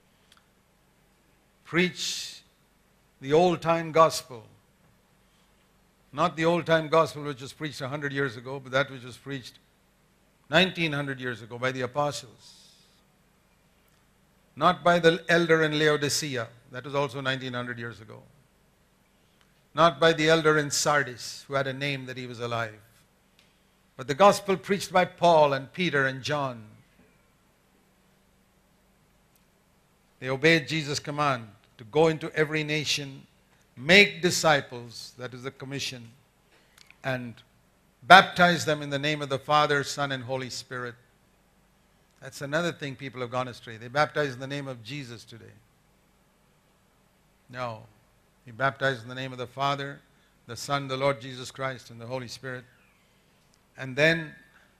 Preach the old-time gospel. Not the old-time gospel which was preached a hundred years ago, but that which was preached nineteen hundred years ago by the apostles. Not by the elder in Laodicea. That was also nineteen hundred years ago. Not by the elder in Sardis who had a name that he was alive. But the gospel preached by Paul and Peter and John. They obeyed Jesus' command to go into every nation, make disciples, that is the commission, and baptize them in the name of the Father, Son, and Holy Spirit. That's another thing people have gone astray. They baptize in the name of Jesus today. No. He baptized in the name of the Father, the Son, the Lord Jesus Christ, and the Holy Spirit. And then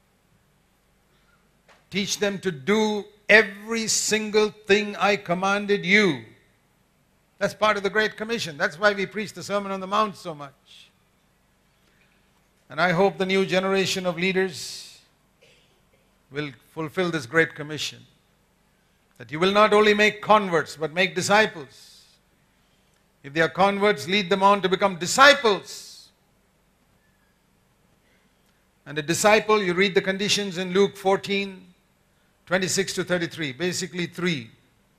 teach them to do every single thing I commanded you. That's part of the Great Commission. That's why we preach the Sermon on the Mount so much. And I hope the new generation of leaders will fulfill this Great Commission. That you will not only make converts, but make disciples. If they are converts, lead them on to become disciples. And a disciple, you read the conditions in Luke fourteen, twenty-six to thirty-three. Basically three.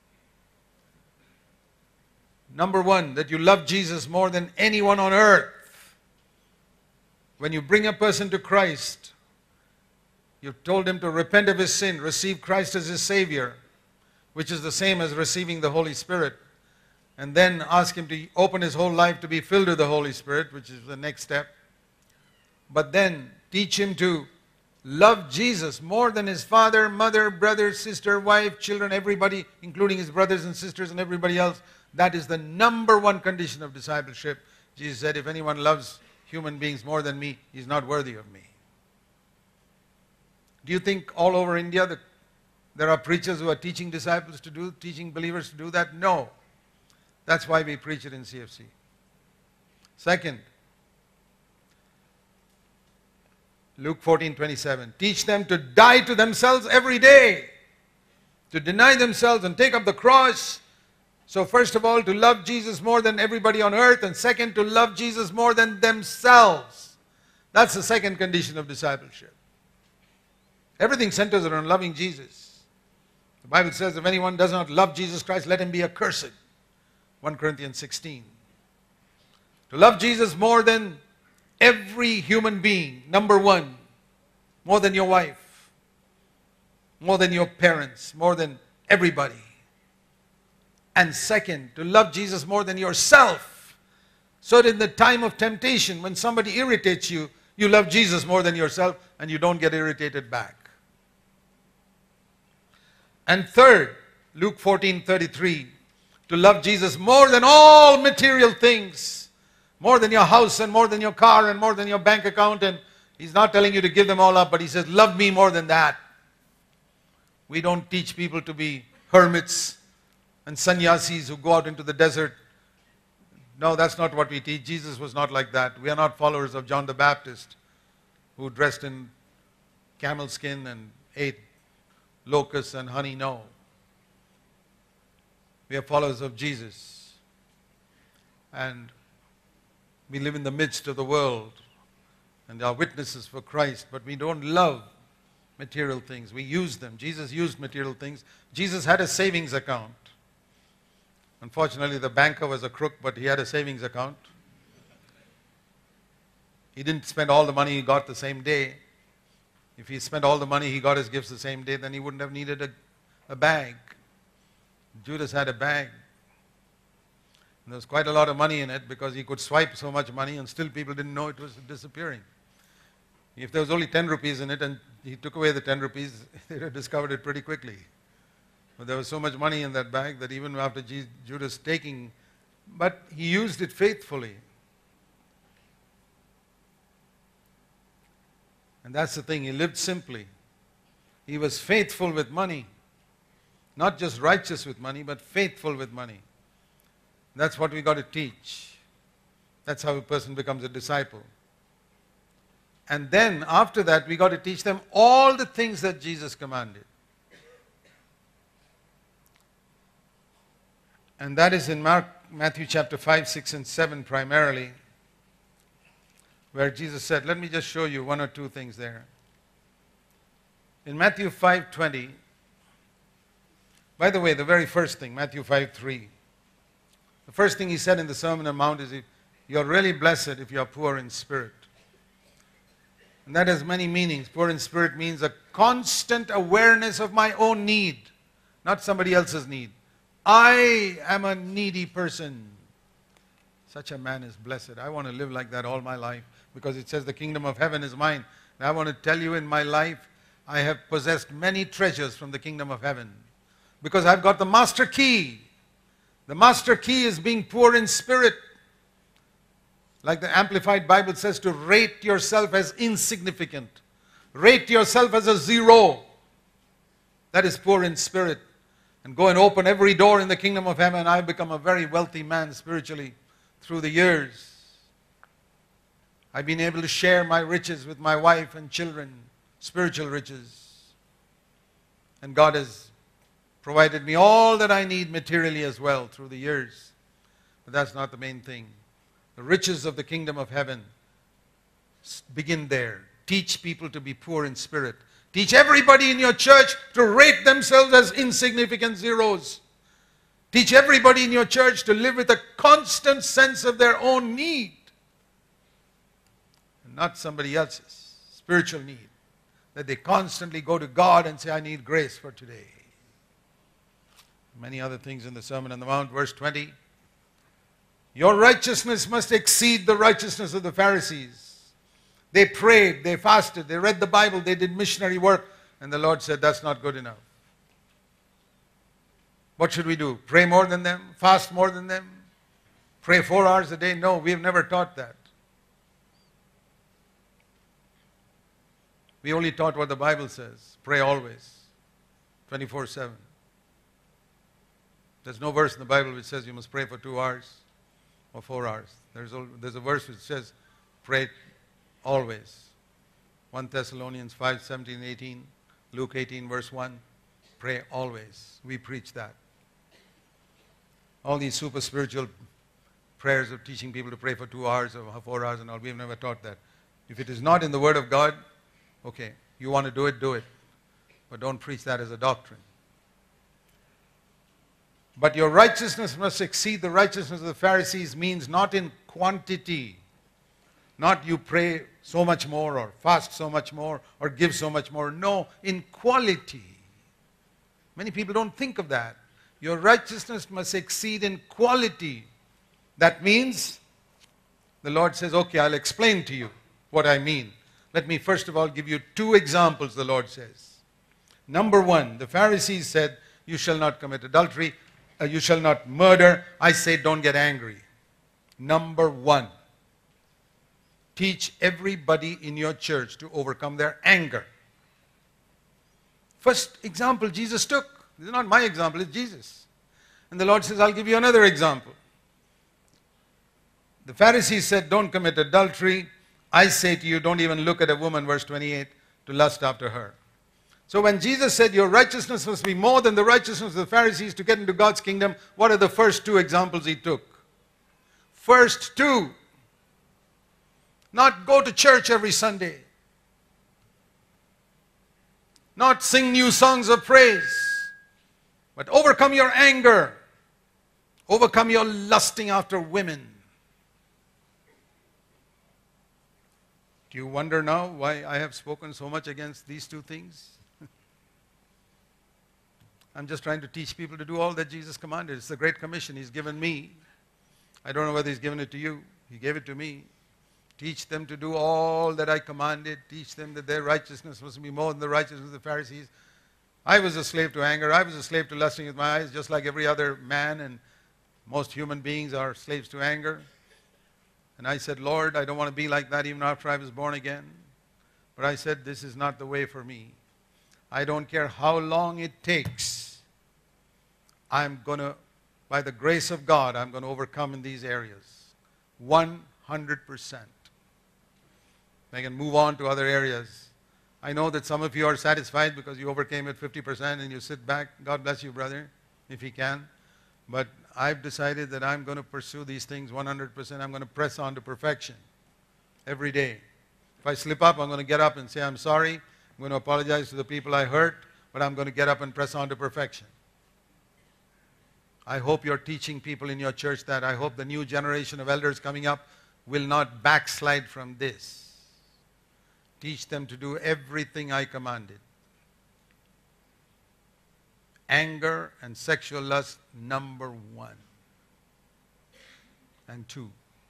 Number one, that you love Jesus more than anyone on earth. When you bring a person to Christ, you've told him to repent of his sin, receive Christ as his Savior, which is the same as receiving the Holy Spirit, and then ask him to open his whole life to be filled with the Holy Spirit, which is the next step. But then teach him to love Jesus more than his father, mother, brother, sister, wife, children, everybody, including his brothers and sisters and everybody else. That is the number one condition of discipleship. Jesus said, if anyone loves human beings more than me, he's not worthy of me. Do you think all over India that there are preachers who are teaching disciples to do, teaching believers to do that? No. That's why we preach it in C F C. Second, Luke fourteen twenty-seven. Teach them to die to themselves every day, to deny themselves and take up the cross. So first of all, to love Jesus more than everybody on earth, and second, to love Jesus more than themselves. That's the second condition of discipleship. Everything centers around loving Jesus. The Bible says, if anyone does not love Jesus Christ, let him be accursed. First Corinthians sixteen. To love Jesus more than every human being. Number one, more than your wife, more than your parents, more than everybody. And second, to love Jesus more than yourself. So that in the time of temptation, when somebody irritates you, you love Jesus more than yourself and you don't get irritated back. And third, Luke fourteen thirty-three, to love Jesus more than all material things, more than your house and more than your car and more than your bank account. And he's not telling you to give them all up, but he says, love me more than that. We don't teach people to be hermits and sannyasis who go out into the desert. No, that's not what we teach. Jesus was not like that. We are not followers of John the Baptist, who dressed in camel skin and ate locusts and honey. No. We are followers of Jesus. And we live in the midst of the world and are witnesses for Christ, but we don't love material things. We use them. Jesus used material things. Jesus had a savings account. Unfortunately, the banker was a crook, but he had a savings account. He didn't spend all the money he got the same day. If he spent all the money he got his gifts the same day, then he wouldn't have needed a, a bag. Judas had a bag. And there was quite a lot of money in it because he could swipe so much money and still people didn't know it was disappearing. If there was only ten rupees in it and he took away the ten rupees, they'd have discovered it pretty quickly. But there was so much money in that bag that even after Judas taking, but he used it faithfully. And that's the thing, he lived simply. He was faithful with money. Not just righteous with money, but faithful with money. That's what we got to teach. That's how a person becomes a disciple. And then after that, we got to teach them all the things that Jesus commanded. And that is in Mark, Matthew chapter five, six, and seven primarily, where Jesus said, let me just show you one or two things there. In Matthew five twenty, by the way, the very first thing, Matthew five three, the first thing he said in the Sermon on the Mount is, you're really blessed if you're poor in spirit. And that has many meanings. Poor in spirit means a constant awareness of my own need, not somebody else's need. I am a needy person. Such a man is blessed. I want to live like that all my life because it says the kingdom of heaven is mine. And I want to tell you, in my life, I have possessed many treasures from the kingdom of heaven because I've got the master key. The master key is being poor in spirit. Like the Amplified Bible says, to rate yourself as insignificant. Rate yourself as a zero. That is poor in spirit. And go and open every door in the kingdom of heaven. I've become a very wealthy man spiritually through the years. I've been able to share my riches with my wife and children, spiritual riches. And God has provided me all that I need materially as well through the years. But that's not the main thing. The riches of the kingdom of heaven begin there. Teach people to be poor in spirit. Teach everybody in your church to rate themselves as insignificant zeros. Teach everybody in your church to live with a constant sense of their own need. And not somebody else's spiritual need. That they constantly go to God and say, I need grace for today. Many other things in the Sermon on the Mount. Verse twenty. Your righteousness must exceed the righteousness of the Pharisees. They prayed, they fasted, they read the Bible, they did missionary work. And the Lord said, that's not good enough. What should we do? Pray more than them? Fast more than them? Pray four hours a day? No, we have never taught that. We only taught what the Bible says. Pray always. twenty-four seven. There's no verse in the Bible which says you must pray for two hours or four hours. There's a, there's a verse which says pray always. First Thessalonians five, seventeen, eighteen, Luke eighteen, verse one. Pray always. We preach that. All these super spiritual prayers of teaching people to pray for two hours or four hours and all, we've never taught that. If it is not in the Word of God, okay, you want to do it, do it. But don't preach that as a doctrine. But your righteousness must exceed the righteousness of the Pharisees means not in quantity. Not you pray so much more or fast so much more or give so much more. No, in quality. Many people don't think of that. Your righteousness must exceed in quality. That means the Lord says, okay, I'll explain to you what I mean. Let me first of all give you two examples, the Lord says. Number one, the Pharisees said, you shall not commit adultery, uh, you shall not murder. I say, don't get angry. Number one, teach everybody in your church to overcome their anger. First example Jesus took. This is not my example, it's Jesus. And the Lord says, I'll give you another example. The Pharisees said, don't commit adultery. I say to you, don't even look at a woman, verse twenty-eight, to lust after her. So when Jesus said, your righteousness must be more than the righteousness of the Pharisees to get into God's kingdom, what are the first two examples he took? First two. Not go to church every Sunday. Not sing new songs of praise. But overcome your anger. Overcome your lusting after women. Do you wonder now why I have spoken so much against these two things? I'm just trying to teach people to do all that Jesus commanded. It's the Great Commission He's given me. I don't know whether He's given it to you. He gave it to me. Teach them to do all that I commanded. Teach them that their righteousness must be more than the righteousness of the Pharisees. I was a slave to anger. I was a slave to lusting with my eyes, just like every other man, and most human beings are slaves to anger. And I said, Lord, I don't want to be like that even after I was born again. But I said, this is not the way for me. I don't care how long it takes. I'm going to, by the grace of God, I'm going to overcome in these areas. one hundred percent. I can move on to other areas. I know that some of you are satisfied because you overcame it fifty percent and you sit back. God bless you, brother, if He can. But I've decided that I'm going to pursue these things one hundred percent. I'm going to press on to perfection every day. If I slip up, I'm going to get up and say, I'm sorry. I'm going to apologize to the people I hurt, but I'm going to get up and press on to perfection. I hope you're teaching people in your church that. I hope the new generation of elders coming up will not backslide from this. Teach them to do everything I commanded. Anger and sexual lust, number one. And two.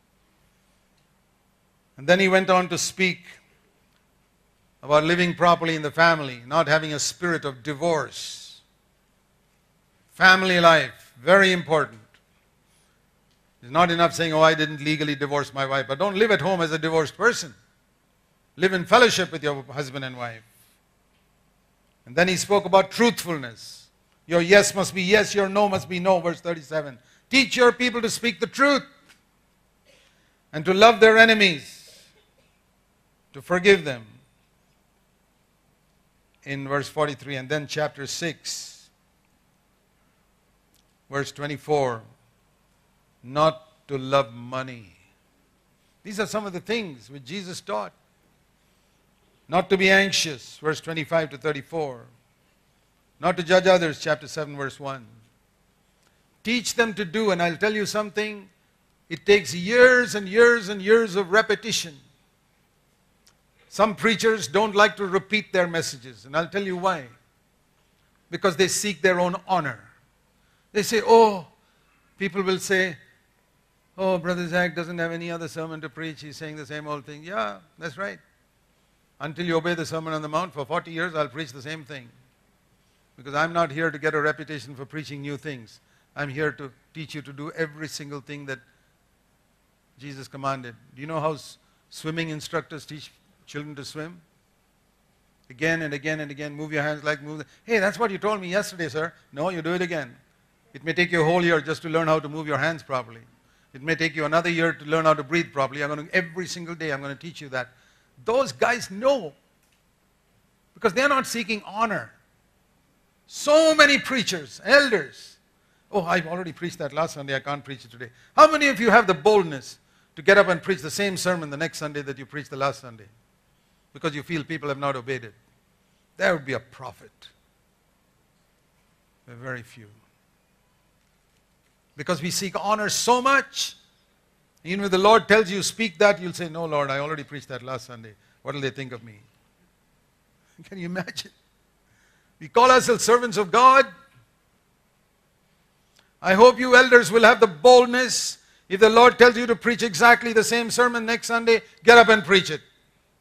And then he went on to speak about living properly in the family, not having a spirit of divorce. Family life, very important. It's not enough saying, oh, I didn't legally divorce my wife. But don't live at home as a divorced person. Live in fellowship with your husband and wife. And then he spoke about truthfulness. Your yes must be yes, your no must be no, verse thirty-seven. Teach your people to speak the truth and to love their enemies, to forgive them. In verse forty-three, and then chapter six, verse twenty-four, not to love money. These are some of the things which Jesus taught. Not to be anxious, verse twenty-five to thirty-four. Not to judge others, chapter seven, verse one. Teach them to do, and I'll tell you something, it takes years and years and years of repetition. Some preachers don't like to repeat their messages, and I'll tell you why. Because they seek their own honor. They say, oh, people will say, oh, Brother Zach doesn't have any other sermon to preach, he's saying the same old thing. Yeah, that's right. Until you obey the Sermon on the Mount, for forty years I'll preach the same thing. Because I'm not here to get a reputation for preaching new things. I'm here to teach you to do every single thing that Jesus commanded. Do you know how swimming instructors teach children to swim? Again and again and again, move your hands like move. The, hey, that's what you told me yesterday, sir. No, you do it again. It may take you a whole year just to learn how to move your hands properly. It may take you another year to learn how to breathe properly. I'm going to, every single day I'm going to teach you that. Those guys know Because they're not seeking honor. So many preachers, elders. Oh, I've already preached that last Sunday. I can't preach it today. How many of you have the boldness to get up and preach the same sermon the next Sunday that you preached the last Sunday? Because you feel people have not obeyed it. There would be a prophet. There are very few. Because we seek honor so much. Even if the Lord tells you, speak that, you'll say, no, Lord, I already preached that last Sunday. What will they think of me? Can you imagine? We call ourselves servants of God. I hope you elders will have the boldness. If the Lord tells you to preach exactly the same sermon next Sunday, get up and preach it.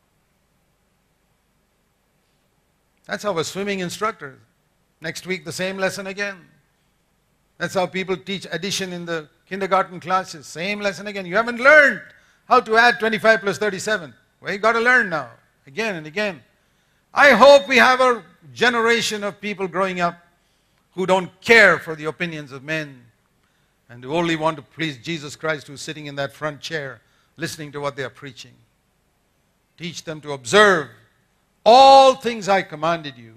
That's how a swimming instructor. Next week, the same lesson again. That's how people teach addition in the kindergarten classes. Same lesson again. You haven't learned how to add twenty-five plus thirty-seven. Well, you've got to learn now. Again and again. I hope we have a generation of people growing up who don't care for the opinions of men and who only want to please Jesus Christ, who's sitting in that front chair listening to what they are preaching. Teach them to observe all things I commanded you.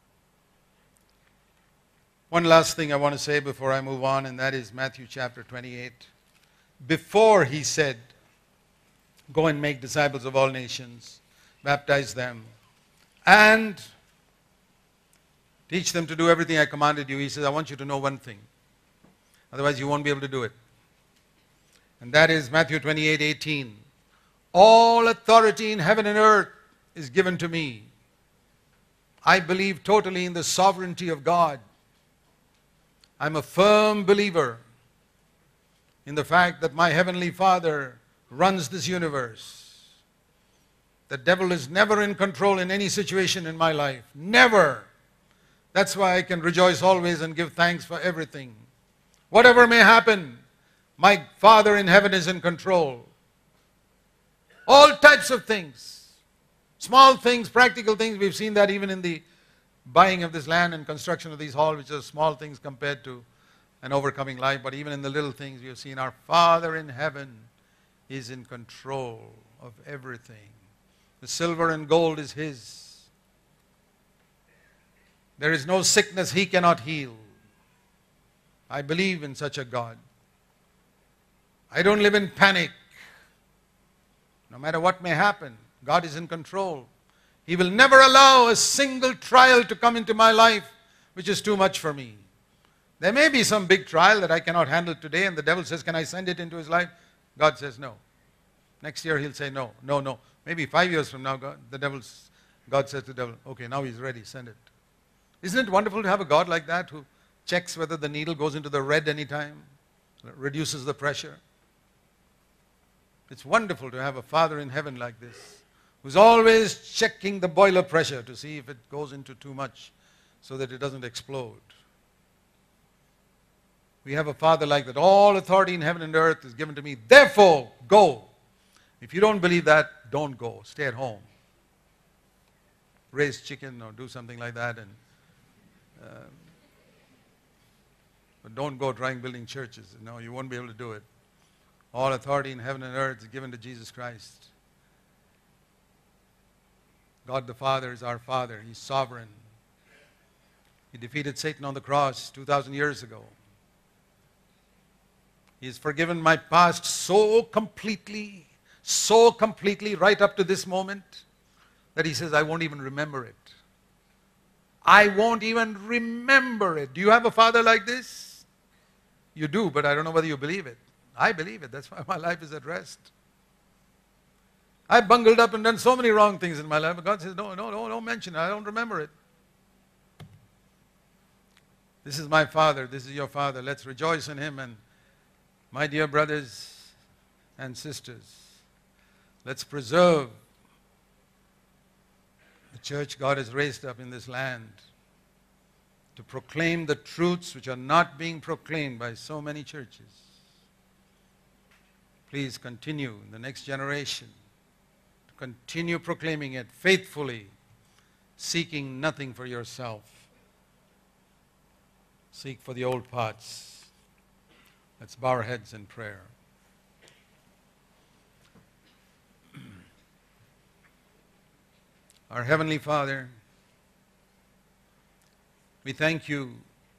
One last thing I want to say before I move on, and that is Matthew chapter twenty-eight. Before he said, go and make disciples of all nations, baptize them, and teach them to do everything I commanded you. He says, I want you to know one thing. Otherwise you won't be able to do it. And that is Matthew twenty-eight eighteen. All authority in heaven and earth is given to me. I believe totally in the sovereignty of God. I'm a firm believer in the fact that my Heavenly Father runs this universe. The devil is never in control in any situation in my life. Never. That's why I can rejoice always and give thanks for everything. Whatever may happen, my Father in heaven is in control. All types of things. Small things, practical things. We've seen that even in the buying of this land and construction of these halls, which are small things compared to an overcoming life. But even in the little things, we have seen our Father in heaven is in control of everything. The silver and gold is His. There is no sickness He cannot heal. I believe in such a God. I don't live in panic. No matter what may happen, God is in control. He will never allow a single trial to come into my life which is too much for me. There may be some big trial that I cannot handle today, and the devil says, can I send it into his life? God says no. Next year he'll say no, no, no. Maybe five years from now, God, the devil's, God says to the devil, okay, now he's ready, send it. Isn't it wonderful to have a God like that who checks whether the needle goes into the red anytime, reduces the pressure? It's wonderful to have a Father in heaven like this, who's always checking the boiler pressure to see if it goes into too much so that it doesn't explode. We have a Father like that. All authority in heaven and earth is given to me. Therefore, go. If you don't believe that, don't go. Stay at home. Raise chicken or do something like that. And uh, but don't go trying building churches. No, you won't be able to do it. All authority in heaven and earth is given to Jesus Christ. God the Father is our Father. He's sovereign. He defeated Satan on the cross two thousand years ago. He has forgiven my past so completely, so completely right up to this moment that He says, I won't even remember it. I won't even remember it. Do you have a Father like this? You do, but I don't know whether you believe it. I believe it. That's why my life is at rest. I bungled up and done so many wrong things in my life, but God says, no, no, no, don't mention it. I don't remember it. This is my Father. This is your Father. Let's rejoice in Him. And my dear brothers and sisters, let's preserve the church God has raised up in this land to proclaim the truths which are not being proclaimed by so many churches. Please continue in the next generation to continue proclaiming it faithfully, seeking nothing for yourself. Seek for the old parts. Let's bow our heads in prayer. Our Heavenly Father, We thank you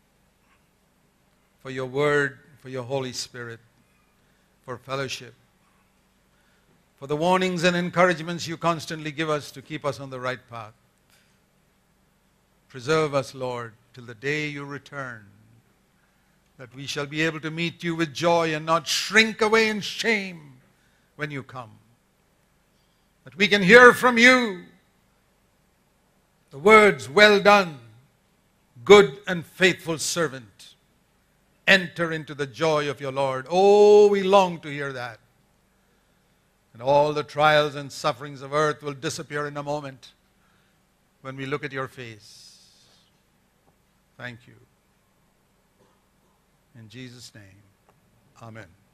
for your word, for your Holy Spirit, for fellowship, for the warnings and encouragements you constantly give us to keep us on the right path. Preserve us, Lord, till the day you return, that we shall be able to meet you with joy and not shrink away in shame when you come. That we can hear from you the words, well done, good and faithful servant. Enter into the joy of your Lord. Oh, we long to hear that. And all the trials and sufferings of earth will disappear in a moment when we look at your face. Thank you. In Jesus' name, amen.